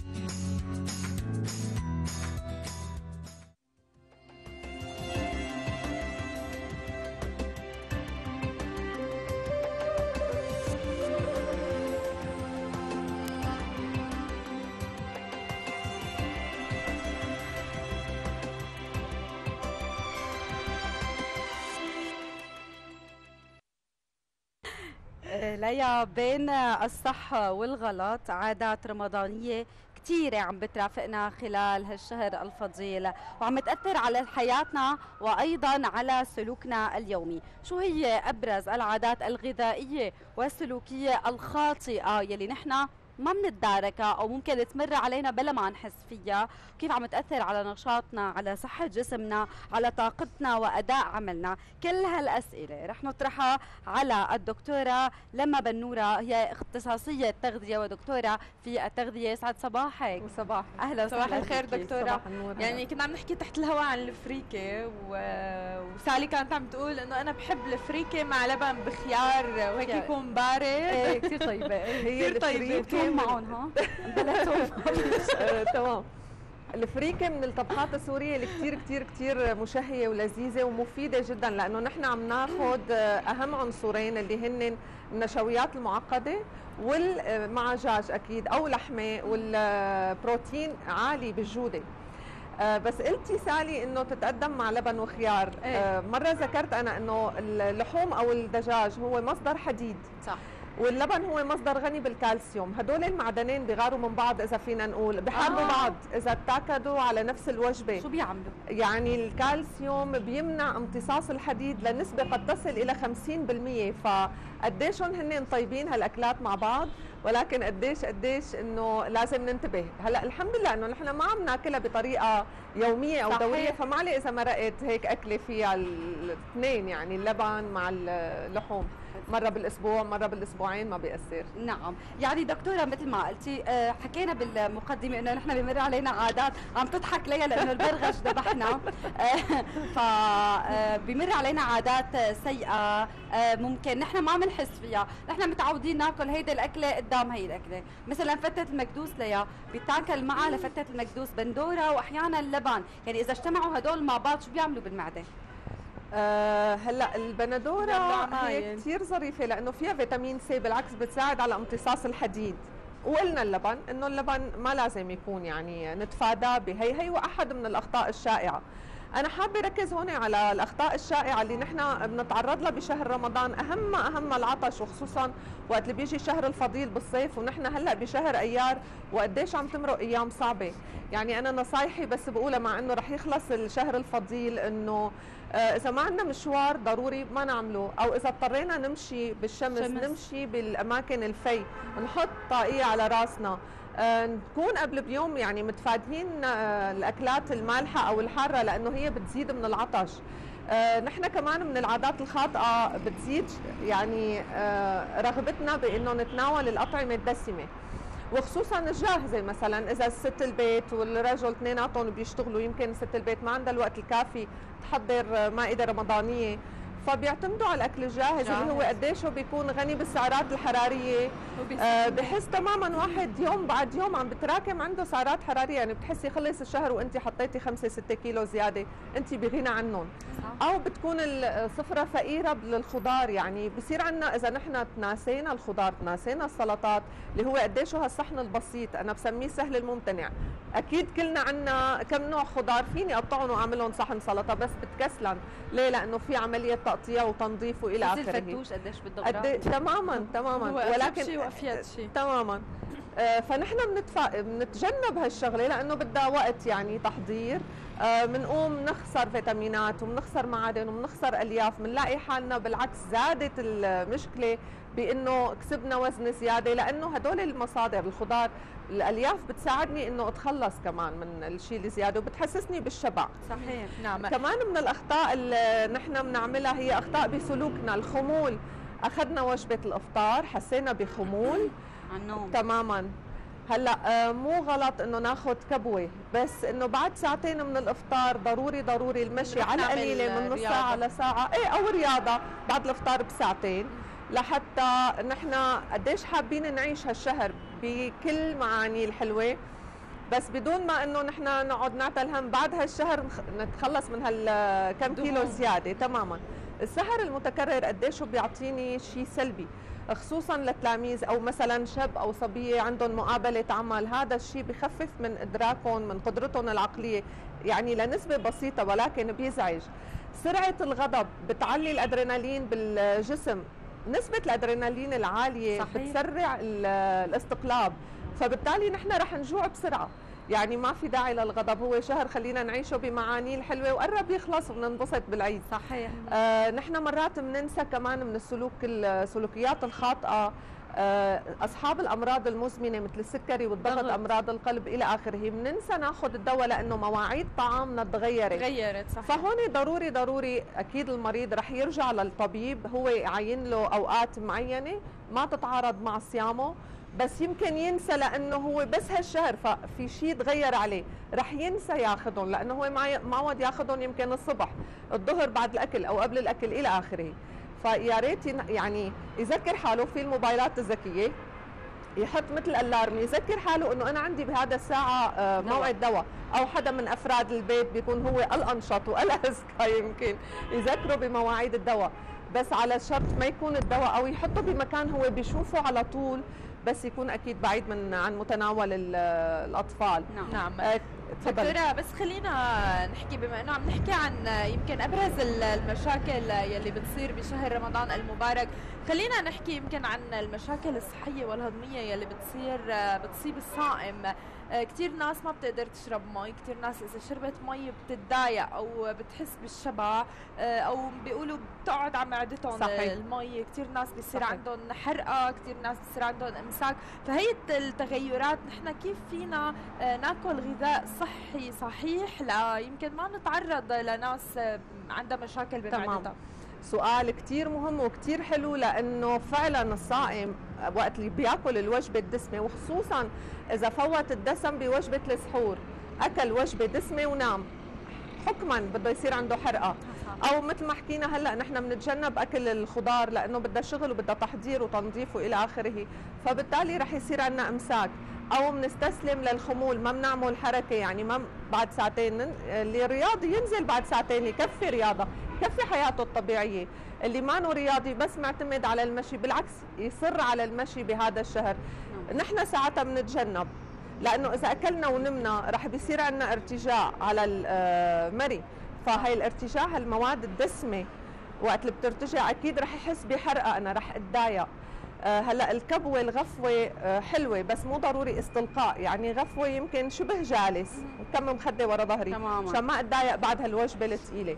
ليا بين الصح والغلط عادات رمضانية كثيرة عم بترافقنا خلال هالشهر الفضيل وعم تأثر على حياتنا وأيضا على سلوكنا اليومي. شو هي أبرز العادات الغذائية والسلوكية الخاطئة يلي نحن ما بنتداركها او ممكن تمر علينا بلا ما نحس فيها، كيف عم تاثر على نشاطنا، على صحه جسمنا، على طاقتنا واداء عملنا؟ كل هالاسئله رح نطرحها على الدكتوره لما بنوره، هي اختصاصيه تغذيه ودكتوره في التغذيه. يسعد صباحك. وصباح اهلا صباح وسهلا الخير فيكي. دكتوره. صباح النور. يعني كنا عم نحكي تحت الهواء عن الفريكه و... وسالي كانت عم تقول انه انا بحب الفريكه مع لبن بخيار وهيك يكون بارد. ايه كثير طيبه. هي كثير طيبه معهم ها تمام. الفريكه من الطبخات السوريه اللي كثير كثير كثير مشهيه ولذيذه ومفيده جدا، لانه نحن عم ناخذ اهم عنصرين اللي هن النشويات المعقده والمع دجاج اكيد او لحمه، والبروتين عالي بالجوده. آه بس قلتي سالي انه تتقدم مع لبن وخيار. آه مره ذكرت انا انه اللحوم او الدجاج هو مصدر حديد، صح، واللبن هو مصدر غني بالكالسيوم. هدول المعدنين بيغاروا من بعض، اذا فينا نقول بحاربوا آه. بعض اذا اتاكدوا على نفس الوجبه. شو بيعملوا؟ يعني الكالسيوم بيمنع امتصاص الحديد لنسبه قد تصل الى خمسين بالمئة، فقديشهم هن طيبين هالاكلات مع بعض، ولكن قديش قديش انه لازم ننتبه. هلا الحمد لله انه نحن ما عم ناكلها بطريقه يوميه او صحيح. دوريه، فما عليه اذا مرقت هيك اكله فيها الاثنين، يعني اللبن مع اللحوم مرة بالأسبوع مرة بالأسبوعين ما بيأثر. نعم، يعني دكتورة مثل ما قلتي حكينا بالمقدمة إنه نحن بمر علينا عادات، عم تضحك ليا لأنه البرغش ذبحنا فبمر علينا عادات سيئة ممكن نحن ما بنحس فيها، نحن متعودين ناكل هيدي الأكلة قدام هي الأكلة، مثلا فتة المكدوس ليا بتاكل معها لفتة المكدوس بندورة وأحيانا لبن، يعني إذا اجتمعوا هدول مع بعض شو بيعملوا بالمعدة؟ أه هلا البندوره هي كثير ظريفه لانه فيها فيتامين سي، بالعكس بتساعد على امتصاص الحديد. وقلنا اللبن انه اللبن ما لازم يكون يعني نتفاداه بهي هي واحد من الاخطاء الشائعه. انا حابه ركز هون على الاخطاء الشائعه اللي نحن بنتعرض لها بشهر رمضان، اهم اهم العطش، وخصوصا وقت اللي بيجي شهر الفضيل بالصيف، ونحن هلا بشهر ايار وقديش عم تمرق ايام صعبه. يعني انا نصايحي بس بقولها مع انه رح يخلص الشهر الفضيل، انه آه اذا ما عندنا مشوار ضروري ما نعمله، او اذا اضطرينا نمشي بالشمس شمس. نمشي بالاماكن الفي، نحط طاقيه على راسنا، آه نكون قبل بيوم يعني متفادين آه الاكلات المالحه او الحاره لانه هي بتزيد من العطش. آه نحن كمان من العادات الخاطئه بتزيد يعني آه رغبتنا بانه نتناول الاطعمه الدسمه، وخصوصا الجاهزه. مثلا اذا ست البيت والرجل اثنيناتهم بيشتغلوا، يمكن ست البيت ما عندها الوقت الكافي تحضر مائده رمضانيه، فبيعتمدوا على الاكل الجاهز اللي هو قديش بيكون غني بالسعرات الحراريه. آه بحس تماما واحد يوم بعد يوم عم بتراكم عنده سعرات حراريه، يعني بتحسي خلص الشهر وانت حطيتي خمسة ستة كيلو زياده، انت بغنى عنهم. او بتكون السفره فقيره للخضار، يعني بصير عندنا اذا نحن تناسينا الخضار تناسينا السلطات اللي هو قديش هالصحن البسيط، انا بسميه سهل الممتنع. اكيد كلنا عندنا كم نوع خضار فيني اقطعهم واعملهم صحن سلطه، بس بتكسلن ليه؟ لانه في عمليه تقطيع وتنظيف والى اخره. الفتوش قديش بده قد تماما تماما ولكن شيء وافيد شيء تماما. آه فنحن بنتفا... بنتجنب هالشغله لانه بدها وقت يعني تحضير. بنقوم آه نخسر فيتامينات وبنخسر معادن وبنخسر الياف، بنلاقي حالنا بالعكس زادت المشكله بانه كسبنا وزن زياده، لانه هدول المصادر الخضار الالياف بتساعدني انه اتخلص كمان من الشيء اللي زياده وبتحسسني بالشبع. صحيح. نعم. كمان من الاخطاء اللي نحن بنعملها هي اخطاء بسلوكنا. الخمول، اخذنا وجبه الافطار حسينا بخمول عنهم. تماما. هلا مو غلط انه ناخذ كبوه، بس انه بعد ساعتين من الافطار ضروري ضروري المشي على القليله من نص ساعه لساعه، ايه او رياضه بعد الافطار بساعتين، لحتى نحن قديش حابين نعيش هالشهر بكل معانيه الحلوه، بس بدون ما انه نحن نقعد نعتل هم بعد هالشهر نتخلص من هالكم كيلو زياده. تماما. السهر المتكرر قديش بيعطيني شيء سلبي، خصوصا للتلاميذ او مثلا شاب او صبيه عندهم مقابله عمل، هذا الشيء بخفف من ادراكهم من قدرتهم العقليه، يعني لنسبه بسيطه ولكن بيزعج. سرعه الغضب بتعلي الادرينالين بالجسم، نسبه الادرينالين العاليه صحيح. بتسرع الاستقلاب، فبالتالي نحن رح نجوع بسرعه. يعني ما في داعي للغضب، هو شهر خلينا نعيشه بمعانيه الحلوه وقرب يخلص وبننبسط بالعيد. صحيح. آه نحن مرات بننسى كمان من السلوك السلوكيات الخاطئه. آه اصحاب الامراض المزمنه مثل السكري والضغط ضغط. امراض القلب الى اخره، بننسى ناخذ الدواء لانه مواعيد طعامنا تغيرت تغيرت صحيح. فهون ضروري ضروري اكيد المريض رح يرجع للطبيب، هو يعين له اوقات معينه ما تتعارض مع صيامه، بس يمكن ينسى لانه هو بس هالشهر ففي شيء تغير عليه، رح ينسى ياخذهم لانه هو معود ياخذهم يمكن الصبح، الظهر بعد الاكل او قبل الاكل الى اخره. فيا ريت يعني يذكر حاله في الموبايلات الذكيه، يحط مثل الارم يذكر حاله انه انا عندي بهذا الساعه موعد دواء، او حدا من افراد البيت بيكون هو الانشط والاذكى يمكن يذكره بمواعيد الدواء، بس على شرط ما يكون الدواء او يحطه بمكان هو بيشوفه على طول، بس يكون اكيد بعيد من عن متناول الاطفال. نعم. نعم. آه دكتورة بس خلينا نحكي بما انه عم نحكي عن يمكن ابرز المشاكل يلي بتصير بشهر رمضان المبارك، خلينا نحكي يمكن عن المشاكل الصحية والهضمية يلي بتصير بتصيب الصائم. كثير ناس ما بتقدر تشرب مي، كثير ناس اذا شربت مي بتتضايق او بتحس بالشبع، او بيقولوا بتقعد على معدتهم المي، كثير ناس بيصير عندهم حرقه، كثير ناس بيصير عندهم امساك، فهي التغيرات نحن كيف فينا ناكل غذاء صحي صحيح لا يمكن ما نتعرض لناس عندها مشاكل بمعدتها؟ سؤال كتير مهم وكتير حلو، لأنه فعلا الصائم وقت اللي بياكل الوجبة الدسمة، وخصوصا إذا فوت الدسم بوجبة السحور، أكل وجبة دسمة ونام، حكما بده يصير عنده حرقة. أو مثل ما حكينا هلا نحن بنتجنب أكل الخضار لأنه بدها شغل وبدها تحضير وتنظيف وإلى آخره، فبالتالي رح يصير عندنا إمساك. أو بنستسلم للخمول، ما بنعمل حركة، يعني ما بعد ساعتين، اللي رياضي ينزل بعد ساعتين يكفي رياضة، يكفي حياته الطبيعية. اللي ما نو رياضي بس معتمد على المشي بالعكس يصر على المشي بهذا الشهر. نحن ساعتها بنتجنب، لأنه إذا أكلنا ونمنا رح بيصير عندنا ارتجاع على المري، فهي الارتجاع هالمواد الدسمة وقت اللي بترتجع أكيد رح يحس بحرقة، أنا رح أتضايق. هلا الكبوه الغفوه حلوه بس مو ضروري استلقاء، يعني غفوه يمكن شبه جالس كم مخده ورا ظهري عشان ما اتضايق بعد هالوجبه الثقيله.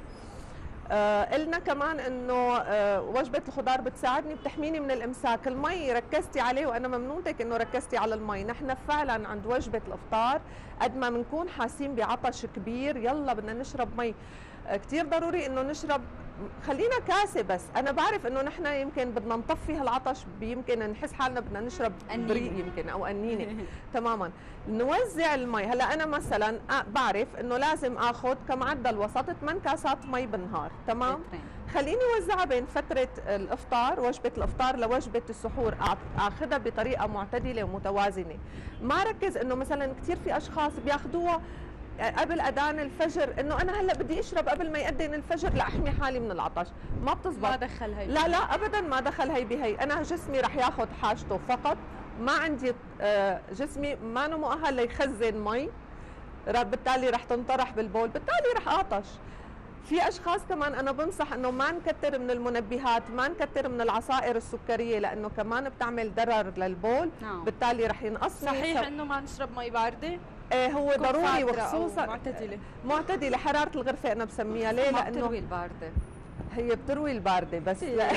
آه قلنا كمان انه آه وجبه الخضار بتساعدني بتحميني من الامساك. المي ركزتي عليه وانا ممنونتك انه ركزتي على المي. نحن فعلا عند وجبه الافطار قد ما بنكون حاسين بعطش كبير يلا بدنا نشرب مي. آه كثير ضروري انه نشرب، خلينا كاسه بس. انا بعرف انه نحن يمكن بدنا نطفي هالعطش، يمكن نحس حالنا بدنا نشرب بريق يمكن او قنينه تماما. نوزع المي. هلا انا مثلا بعرف انه لازم اخذ كمعدل وسط ثمان كاسات مي بالنهار، تمام؟ خليني وزعها بين فتره الافطار، وجبه الافطار لوجبه السحور، اخذها بطريقه معتدله ومتوازنه. ما ركز انه مثلا كثير في اشخاص بياخذوها قبل اذان الفجر، انه انا هلا بدي اشرب قبل ما يأذن الفجر لاحمي حالي من العطش، ما بتزبط. ما دخل هي، لا لا ابدا ما دخل هي بهي، انا جسمي رح ياخذ حاجته فقط، ما عندي جسمي ما مؤهل ليخزن مي، بالتالي رح تنطرح بالبول، بالتالي رح اعطش. في اشخاص كمان انا بنصح انه ما نكتر من المنبهات، ما نكتر من العصائر السكريه، لانه كمان بتعمل ضرر للبول. نعم. بالتالي رح ينقصني. صحيح انه ما نشرب مي بارده؟ ايه هو ضروري، وخصوصا معتدله معتدله حراره الغرفه انا بسميها. ليه؟ لانه بتروي البارده. هي بتروي البارده بس لا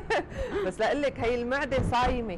بس لاقول لك هي المعده صايمه.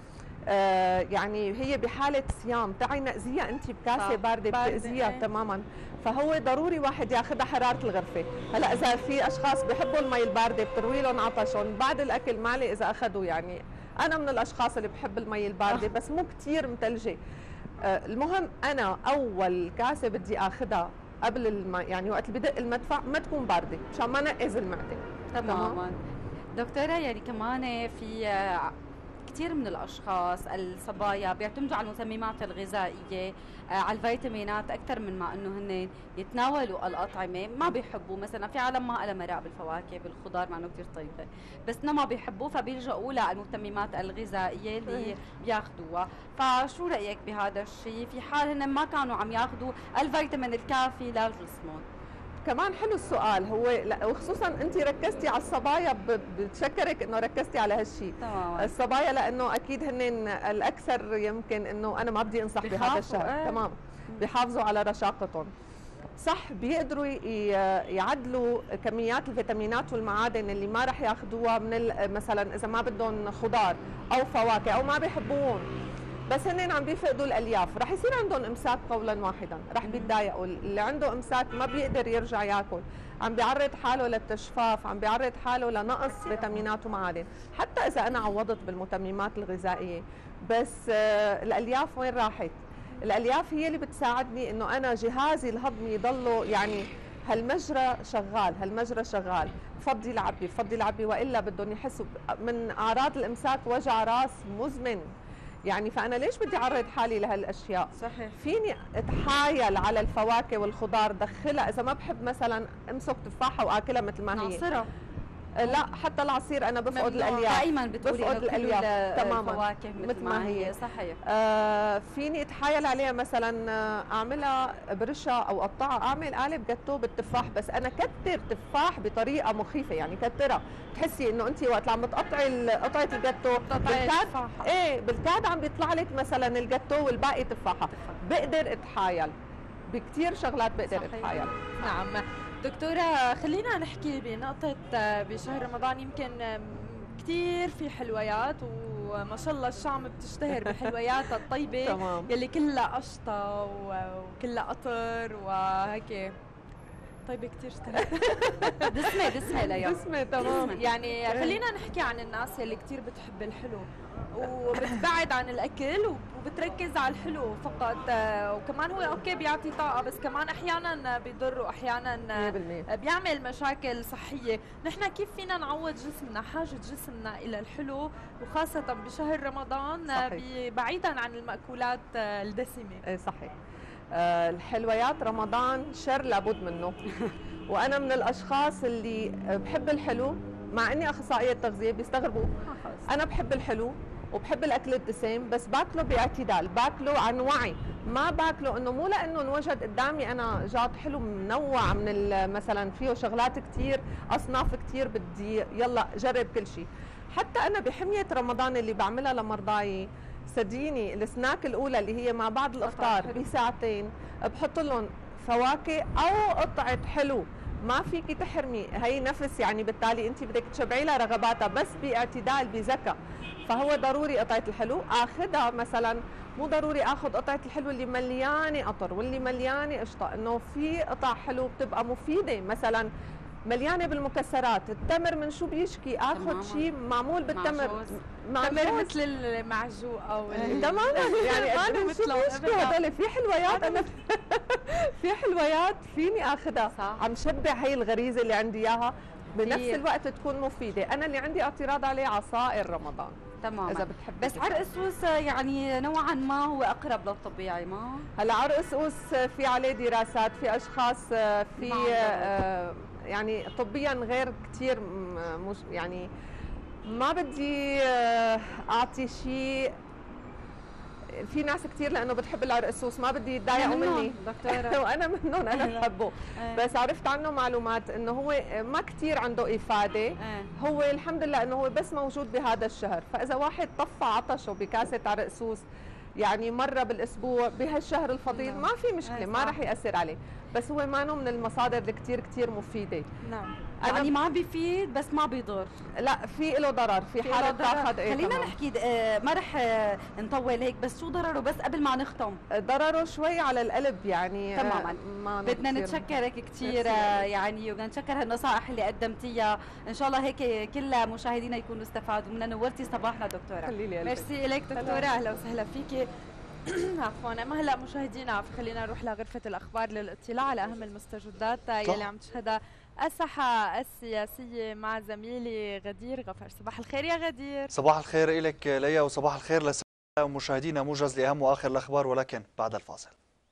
آه يعني هي بحاله صيام، تعي نأذيها انت بكاسه بارده بتأذيها ايه. تماما. فهو ضروري واحد ياخذها حراره الغرفه. هلا اذا في اشخاص بحبوا المي البارده بتروي لهم عطشهم بعد الاكل، مالي اذا اخذوا. يعني انا من الاشخاص اللي بحب المي البارده بس مو كثير مثلجه. آه المهم انا اول كاسه بدي اخذها قبل الم... يعني وقت اللي بدق المدفع ما تكون بارده مشان ما نقز المعده. تماما. دكتوره يعني كمان في كثير من الاشخاص الصبايا بيعتمدوا على المسممات الغذائيه، على الفيتامينات اكثر من ما انه هن يتناولوا الاطعمه. ما بيحبوا مثلا، في عالم ما لها مراء بالفواكه بالخضار مع انه كثير طيبه، بس انه ما بيحبوا فبيلجؤوا للمسممات الغذائيه اللي بياخذوها. فشو رايك بهذا الشيء في حال هن ما كانوا عم ياخذوا الفيتامين الكافي لجسمهم؟ كمان حلو السؤال هو، لا وخصوصا انت ركزتي على الصبايا، بتشكرك انه ركزتي على هالشيء. الصبايا لانه اكيد هن الاكثر يمكن انه انا ما بدي انصح بهذا الشهر. ايه. تمام. بيحافظوا على رشاقتهم. صح، بيقدروا يعدلوا كميات الفيتامينات والمعادن اللي ما رح ياخذوها من مثلا اذا ما بدهم خضار او فواكه او ما بيحبوهم، بس هن عم بيفقدوا الالياف، رح يصير عندهم امساك قولا واحدا، رح بيتضايقوا. اللي عنده امساك ما بيقدر يرجع ياكل، عم بيعرض حاله للتجفاف، عم بيعرض حاله لنقص فيتامينات ومعادن. حتى اذا انا عوضت بالمتممات الغذائيه، بس آه الالياف وين راحت؟ الالياف هي اللي بتساعدني انه انا جهازي الهضمي يضله يعني هالمجرى شغال، هالمجرى شغال. بفضي العبي بفضي العبي، والا بدهم يحسوا من اعراض الامساك وجع راس مزمن. يعني فأنا ليش بدي أعرض حالي لهالأشياء؟ صحيح. فيني أتحايل على الفواكه والخضار، دخلها إذا ما بحب مثلا أمسك تفاحة وآكلها مثل ما هي. ناصرة. لا حتى العصير انا بفقد الالياف. دائما بتقولي بفقد الالياف تماما الفواكه مثل ما هي. صحيح. آه فيني اتحايل عليها مثلا اعملها برشها او اقطعها، اعمل قالب جاتو بالتفاح، بس انا كتر تفاح بطريقه مخيفه، يعني كترها تحسي انه انت وقت عم تقطعي قطعه الجاتو بالكاد ايه بالكاد عم بيطلع لك مثلا الجاتو والباقي تفاحه. بقدر اتحايل بكثير شغلات، بقدر صحيح. اتحايل. نعم دكتورة، خلينا نحكي بنقطة بشهر رمضان يمكن كثير في حلويات، وما شاء الله الشام بتشتهر بحلوياتها الطيبة يلي كلها قشطة وكلها قطر وهيك طيبة كثير اشتهرت. دسمة دسمة ليا دسمة تمام. يعني خلينا نحكي عن الناس اللي كثير بتحب الحلو وبتبعد عن الاكل وبتركز على الحلو فقط، وكمان هو اوكي بيعطي طاقه بس كمان احيانا بيضر واحيانا بيعمل مشاكل صحيه. نحن كيف فينا نعود جسمنا، حاجه جسمنا الى الحلو وخاصه بشهر رمضان بعيدا عن المأكولات الدسمه؟ ايه صحيح. أه الحلويات رمضان شر لابد منه. وانا من الاشخاص اللي بحب الحلو، مع اني اخصائيه تغذيه بيستغربوا. انا بحب الحلو وبحب الاكل الدسم، بس باكله باعتدال، باكله عن وعي، ما باكله انه مو لانه انوجد قدامي انا جات حلو منوع من مثلا فيه شغلات كثير، اصناف كثير، بدي يلا جرب كل شيء. حتى انا بحميه رمضان اللي بعملها لمرضاي، صدقيني السناك الاولى اللي هي مع بعد الافطار بساعتين بحط لهم فواكه او قطعه حلو، ما فيكي تحرمي هي نفس، يعني بالتالي انت بدك تشبعي لها رغباتها بس باعتدال بذكاء. فهو ضروري قطعه الحلو اخذها، مثلا مو ضروري اخذ قطعه الحلو اللي مليانه قطر واللي مليانه قشطه، انه في قطع حلو بتبقى مفيده، مثلا مليانه بالمكسرات. التمر من شو بيشكي؟ اخذ شيء معمول بالتمر، تمر مثل المعجوق او تماما يعني من شو بيشكوا هذول. في حلويات انا في حلويات فيني اخذها، عم شبع هي الغريزه اللي عندي اياها. بنفس الوقت تكون مفيده. انا اللي عندي اعتراض عليه عصائر رمضان تماما اذا بتحب. بس عرق سوس يعني نوعا ما هو اقرب للطبيعي. ما هلا عرق سوس في عليه دراسات، في اشخاص في آه يعني طبيا غير كثير مش يعني ما بدي اعطي شيء. في ناس كثير لانه بتحب العرق السوس ما بدي يتضايقوا مني دكتوره وانا منهم انا بحبه. بس عرفت عنه معلومات انه هو ما كثير عنده افاده. هو الحمد لله انه هو بس موجود بهذا الشهر، فاذا واحد طفى عطشه بكاسه عرق سوس يعني مره بالاسبوع بهالشهر الفضيل ما في مشكله، ما راح ياثر عليه. بس هو مانو من المصادر اللي كثير كثير مفيده. نعم يعني ما بيفيد بس ما بيضر. لا في له ضرر في حاله تاخذ. ايه خلينا نحكي آه ما رح آه نطول هيك، بس شو ضرره بس قبل ما نختم؟ ضرره شوي على القلب يعني. تماما آه بدنا نتشكرك كثير آه يعني وبدنا نتشكر هالنصائح اللي قدمتيها. ان شاء الله هيك كل مشاهدينا يكونوا استفادوا منها. نورتي صباحنا دكتوره. ميرسي لك دكتوره، اهلا وسهلا فيكي. عفوا. اما هلا مشاهدينا خلينا نروح لغرفه الاخبار للاطلاع على اهم المستجدات يلي عم تشهدها الساحه السياسيه مع زميلي غدير غفر. صباح الخير يا غدير. صباح الخير لك ليا وصباح الخير لمشاهدينا. موجز لاهم واخر الاخبار ولكن بعد الفاصل.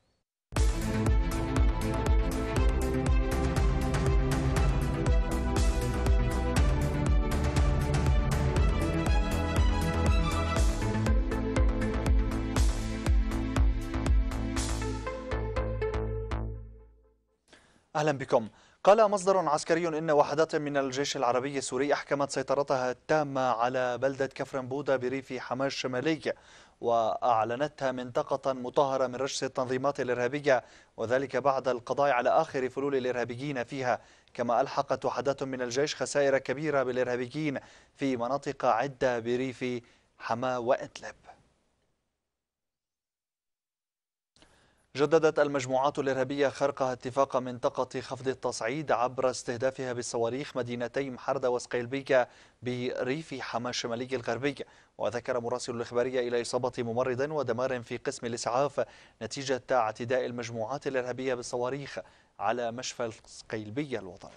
أهلا بكم. قال مصدر عسكري إن وحدات من الجيش العربي السوري أحكمت سيطرتها التامة على بلدة كفر بودا بريف حماة الشمالي، وأعلنتها منطقة مطهرة من رجس التنظيمات الإرهابية، وذلك بعد القضاء على آخر فلول الإرهابيين فيها. كما ألحقت وحدات من الجيش خسائر كبيرة بالإرهابيين في مناطق عدة بريف حماة وإدلب. جددت المجموعات الإرهابية خرقها اتفاق منطقة خفض التصعيد عبر استهدافها بالصواريخ مدينتي محردة وسقيلبية بريف حماة الشمالي الغربي. وذكر مراسل الإخبارية إلى إصابة ممرض ودمار في قسم الإسعاف نتيجة اعتداء المجموعات الإرهابية بالصواريخ على مشفى السقيلبية الوطني.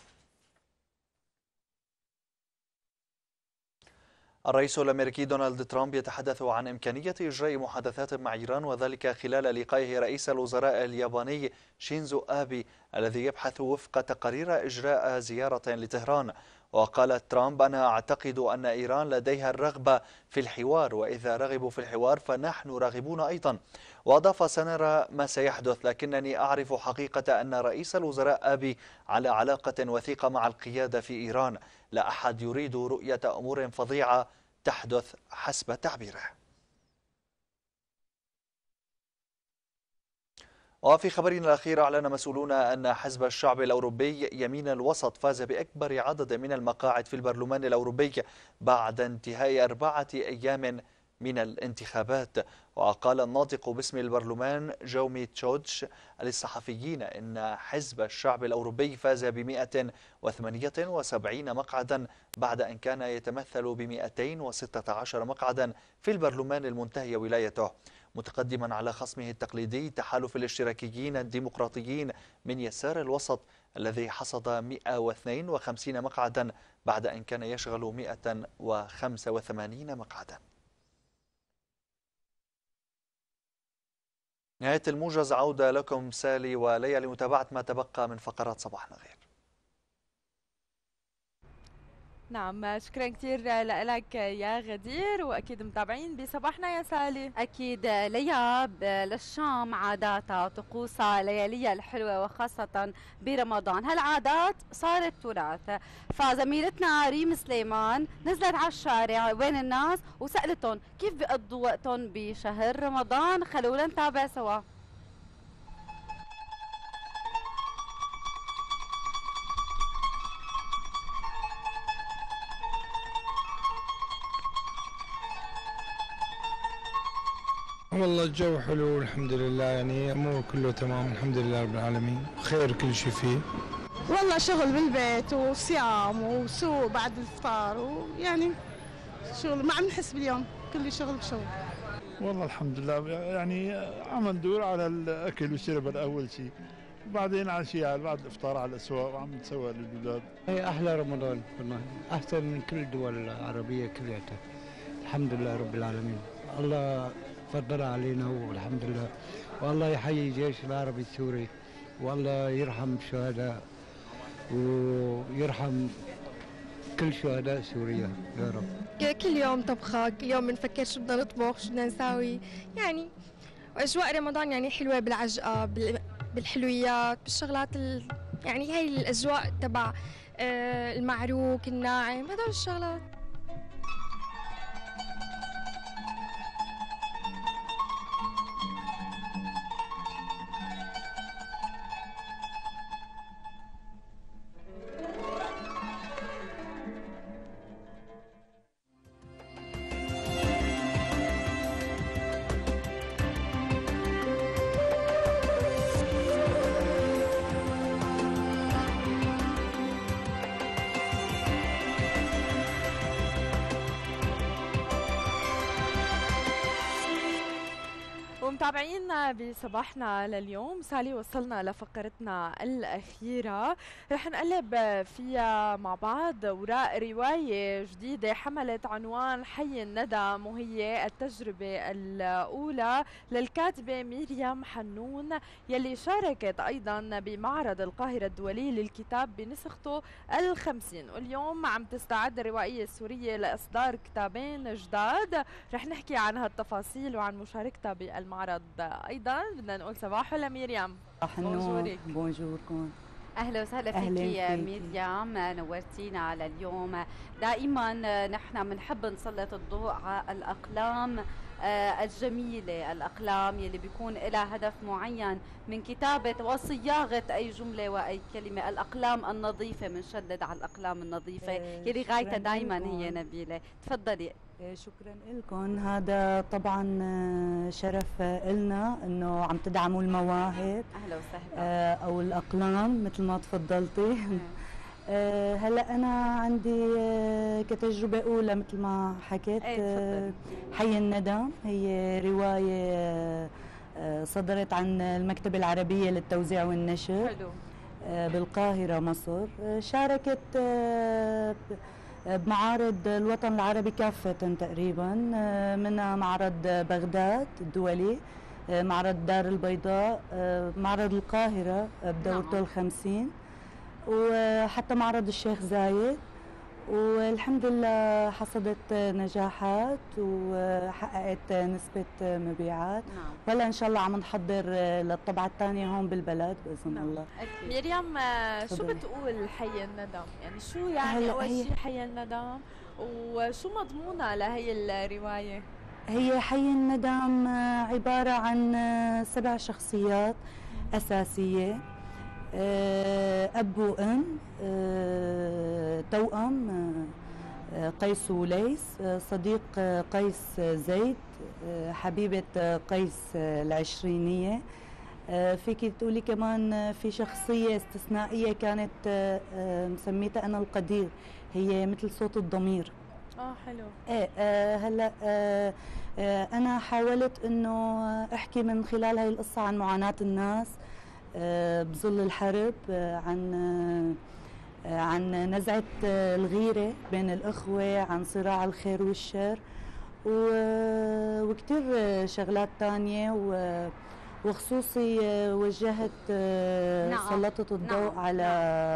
الرئيس الأمريكي دونالد ترامب يتحدث عن إمكانية إجراء محادثات مع إيران، وذلك خلال لقائه رئيس الوزراء الياباني شينزو آبي الذي يبحث وفق تقارير إجراء زيارة لطهران. وقال ترامب: أنا أعتقد أن إيران لديها الرغبة في الحوار، وإذا رغبوا في الحوار فنحن راغبون أيضا. وأضاف: سنرى ما سيحدث، لكنني أعرف حقيقة أن رئيس الوزراء آبي على علاقة وثيقة مع القيادة في إيران. لا أحد يريد رؤية أمور فظيعة تحدث حسب تعبيره. وفي خبرنا الأخير، أعلن مسؤولون أن حزب الشعب الأوروبي يمين الوسط فاز بأكبر عدد من المقاعد في البرلمان الأوروبي بعد انتهاء أربعة أيام من الانتخابات. وقال الناطق باسم البرلمان جومي تشوتش للصحفيين إن حزب الشعب الأوروبي فاز ب مئة وثمانية وسبعين مقعدا بعد أن كان يتمثل ب مئتين وستة عشر مقعدا في البرلمان المنتهي ولايته، متقدما على خصمه التقليدي تحالف الاشتراكيين الديمقراطيين من يسار الوسط الذي حصد مئة واثنين وخمسين مقعدا بعد أن كان يشغل مئة وخمسة وثمانين مقعدا. نهاية الموجز، عودة لكم سالي وليا لمتابعة ما تبقى من فقرات صباحنا غير. نعم، شكرا كثير لك يا غدير، واكيد متابعين بصباحنا يا سالي. اكيد ليا للشام عاداتها طقوسها لياليها الحلوه، وخاصه برمضان هالعادات صارت تراث. فزميلتنا ريم سليمان نزلت على الشارع وين الناس وسالتهم كيف بيقضوا وقتهم بشهر رمضان. خلونا نتابع سوا. والله الجو حلو الحمد لله، يعني امور كله تمام الحمد لله رب العالمين، خير كل شيء فيه. والله شغل بالبيت وصيام وسوق بعد الفطار، ويعني شغل ما عم نحس باليوم كل شغل بشغل. والله الحمد لله، يعني عم ندور على الاكل والشرب اول شيء، وبعدين عشية بعد الافطار على الاسواق وعم نتسوق للاولاد. هي احلى رمضان والله، احسن من كل الدول العربيه كلياتها. الحمد لله رب العالمين، الله فضل علينا والحمد لله، والله يحيي الجيش العربي السوري، والله يرحم الشهداء ويرحم كل شهداء سوريا يا رب. كل يوم طبخة، كل يوم بنفكر شو بدنا نطبخ، شو بدنا نساوي، يعني واجواء رمضان يعني حلوه بالعجقه، بالحلويات، بالشغلات ال... يعني هي الاجواء تبع المعروك الناعم، هدول الشغلات. متابعينا بصباحنا لليوم، سالي وصلنا لفقرتنا الأخيرة رح نقلب فيها مع بعض وراء رواية جديدة حملت عنوان حي الندم، وهي التجربة الأولى للكاتبة ميريام حنون يلي شاركت أيضا بمعرض القاهرة الدولي للكتاب بنسخته الخمسين، واليوم عم تستعد الروائية السورية لإصدار كتابين جداد. رح نحكي عن هالتفاصيل وعن مشاركتها بالمعرض. ايضا بدنا نقول صباح لميريام. بونجورك. بونجوركم. اهلا وسهلا فيك يا ميريام، نورتينا على اليوم. دائما نحن بنحب نسلط الضوء على الاقلام الجميله، الاقلام يلي بيكون لها هدف معين من كتابه وصياغه اي جمله واي كلمه، الاقلام النظيفه، بنشدد على الاقلام النظيفه يلي غايتها دائما هي نبيله. تفضلي. شكرا لكم، هذا طبعا شرف لنا انه عم تدعموا المواهب. اهلا وسهلا. او الاقلام مثل ما تفضلتي. هلا انا عندي كتجربه اولى مثل ما حكيت حي الندم، هي روايه صدرت عن المكتبه العربيه للتوزيع والنشر. حلو. بالقاهره مصر. شاركت بمعارض الوطن العربي كافة تقريبا، منها معرض بغداد الدولي، معرض دار البيضاء، معرض القاهرة بدورته الخمسين، وحتى معرض الشيخ زايد، والحمد لله حصدت نجاحات وحققت نسبة مبيعات. نعم. وهلا ان شاء الله عم نحضر للطبعة الثانية هون بالبلد بإذن نعم. الله. ميريام، شو بتقول حي الندم؟ يعني شو يعني أول شيء حي الندم وشو مضمونها لهي الرواية؟ هي حي الندم عبارة عن سبع شخصيات أساسية، أب وأم، توأم قيس وليس، صديق قيس زيد، حبيبة قيس العشرينية. فيك تقولي كمان في شخصية استثنائية كانت مسميتها أنا القدير، هي مثل صوت الضمير. اه حلو. ايه آه هلا آه آه انا حاولت انه احكي من خلال هاي القصة عن معاناة الناس آه بظل الحرب، آه عن آه عن نزعة آه الغيرة بين الأخوة، عن صراع الخير والشر، وكتير شغلات تانية، وخصوصي آه وجهت آه نعم. سلطت الضوء نعم. على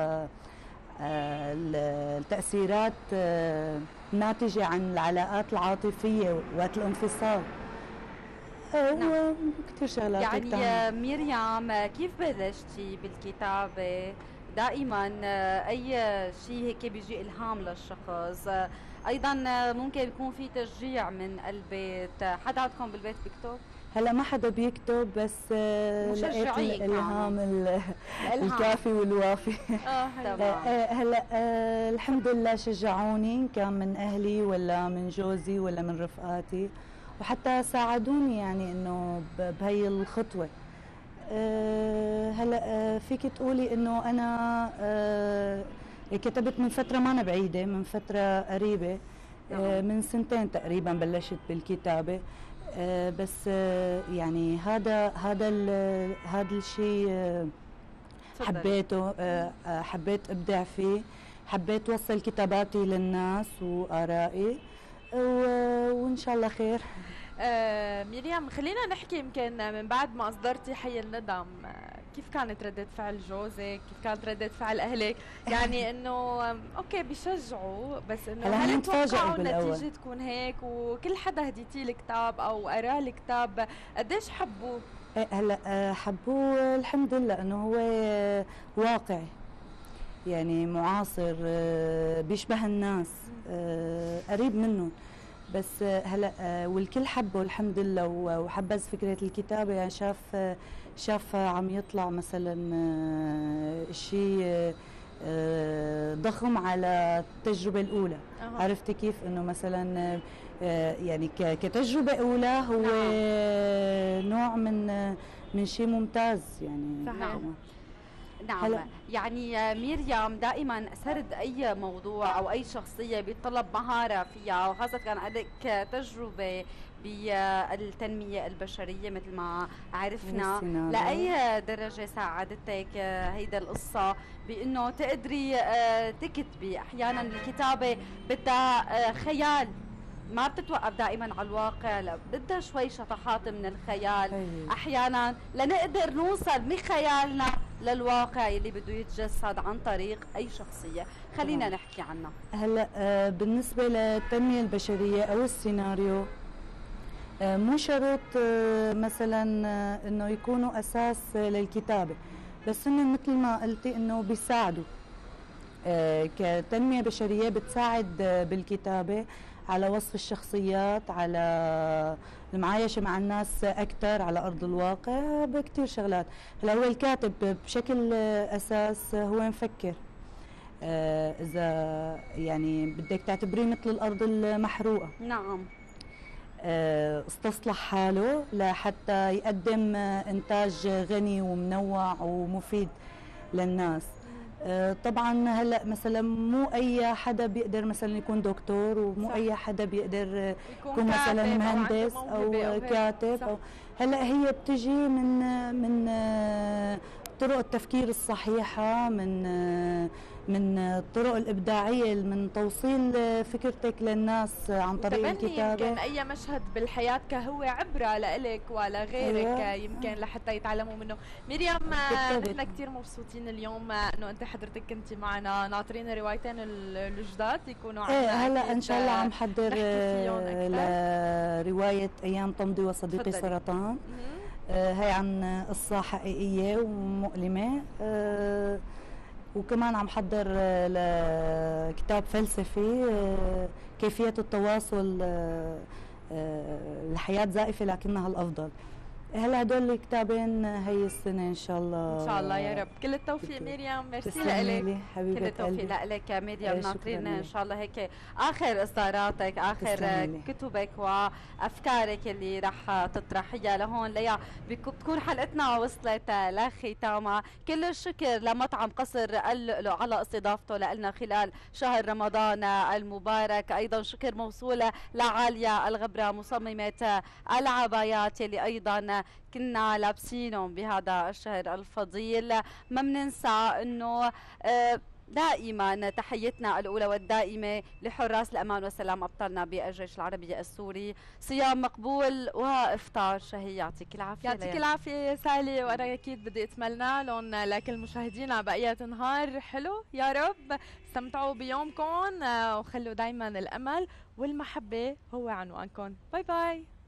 آه التأثيرات آه ناتجة عن العلاقات العاطفية وقت الانفصال. نعم. كثير شغلات. يعني يا ميريام، كيف بلشتي بالكتابة؟ دائما أي شيء هيك بيجي إلهام للشخص، أيضا ممكن يكون في تشجيع من البيت، حدا عندكم بالبيت بيكتب؟ هلا ما حدا بيكتب، بس لقيت الالهام الكافي والوافي. اه هلا آه الحمد لله شجعوني، إن كان من اهلي ولا من جوزي ولا من رفقاتي، وحتى ساعدوني يعني انه بهي الخطوه. أه هلا أه فيك تقولي انه انا أه كتبت من فتره ما أنا بعيده، من فتره قريبه، أه من سنتين تقريبا بلشت بالكتابه. أه بس أه يعني هذا هذا هذا الشيء أه حبيته، حبيت ابدع فيه، حبيت وصل كتاباتي للناس وارائي، وان شاء الله خير. آه مريم، خلينا نحكي يمكن من بعد ما اصدرتي حي الندم، كيف كانت ردة فعل جوزك؟ كيف كانت ردة فعل اهلك؟ يعني انه اوكي بيشجعوا، بس انه هل توقعوا النتيجة تكون هيك؟ وكل حدا هديتي له كتاب او قرا له كتاب قديش حبوه؟ هلا حبوه الحمد لله، انه هو واقعي يعني معاصر، بيشبه الناس، قريب منهم. بس هلا والكل حبه الحمد لله، وحبذ فكره الكتابه، يعني شاف شاف عم يطلع مثلا شيء ضخم على التجربه الاولى. أه. عرفتي كيف؟ انه مثلا يعني كتجربه اولى هو نعم. نوع من من شيء ممتاز يعني. صحيح. نعم هلا. يعني مريم دائما سرد اي موضوع او اي شخصيه بيتطلب مهاره فيها، وخاصه كان عندك تجربه بالتنميه البشريه مثل ما عرفنا، لاي درجه ساعدتك هيدا القصه بانه تقدري تكتبي؟ احيانا الكتابه بدها خيال، ما بتتوقف دائما على الواقع، لا بدها شوي شطحات من الخيال. هي. احيانا لنقدر نوصل من خيالنا للواقع اللي بده يتجسد عن طريق اي شخصيه. خلينا طبعا نحكي عنها. هلا آه بالنسبه للتنميه البشريه او السيناريو، آه مو شرط آه مثلا آه انه يكونوا اساس آه للكتابه، بس انه مثل ما قلتي انه بيساعدوا. آه كتنميه بشريه بتساعد آه بالكتابه على وصف الشخصيات، على المعايشة مع الناس أكثر على أرض الواقع، بكتير شغلات. هلا هو الكاتب بشكل أساس هو مفكر، آه إذا يعني بدك تعتبريه مثل الأرض المحروقة. نعم. آه استصلح حاله لحتى يقدم إنتاج غني ومنوع ومفيد للناس. آه طبعا هلا مثلا مو اي حدا بيقدر مثلا يكون دكتور، ومو صح. اي حدا بيقدر يكون مثلا مهندس او, أو كاتب أو هلا هي بتجي من من طرق التفكير الصحيحه، من من الطرق الابداعيه، من توصيل فكرتك للناس عن طريق الكتابه. يمكن اي مشهد بالحياه كهو عبره لإلك ولا غيرك. أيوة. يمكن لحتى يتعلموا منه. مريم، نحن كثير مبسوطين اليوم انه انت حضرتك كنتي معنا، ناطرين الروايتين الجداد يكونوا عنا. ايه هلا ان شاء الله عم حضر لروايه ايام تمضي وصديقي سرطان. آه هي عن قصه حقيقيه ومؤلمه، آه وكمان عم حضر لكتاب فلسفي كيفية التواصل، الحياة زائفة لكنها الأفضل. هلا هدول الكتابين هي السنة إن شاء الله. إن شاء الله يا رب. كل التوفيق مريم، ميرسي لك. حبيبة كل التوفيق لك مريم، ناطرين إن شاء الله هيك آخر إصداراتك، آخر كتبك وأفكارك اللي رح تطرحيها لهون. ليا بتكون حلقتنا وصلت لختامها. كل الشكر لمطعم قصر اللؤلؤ على استضافته لنا خلال شهر رمضان المبارك. أيضا شكر موصول لعالية الغبرة مصممة العبايات اللي أيضا كنا لابسينهم بهذا الشهر الفضيل. ما بننسى انه دائما تحيتنا الاولى والدائمه لحراس الامان والسلام ابطالنا بالجيش العربي السوري. صيام مقبول وافطار شهي. يعطيك العافيه. يعطيك العافيه سالي، وانا اكيد بدي اتمنى لهم لكل مشاهدينا بقيه نهار حلو يا رب. استمتعوا بيومكم وخلوا دائما الامل والمحبه هو عنوانكم. باي باي.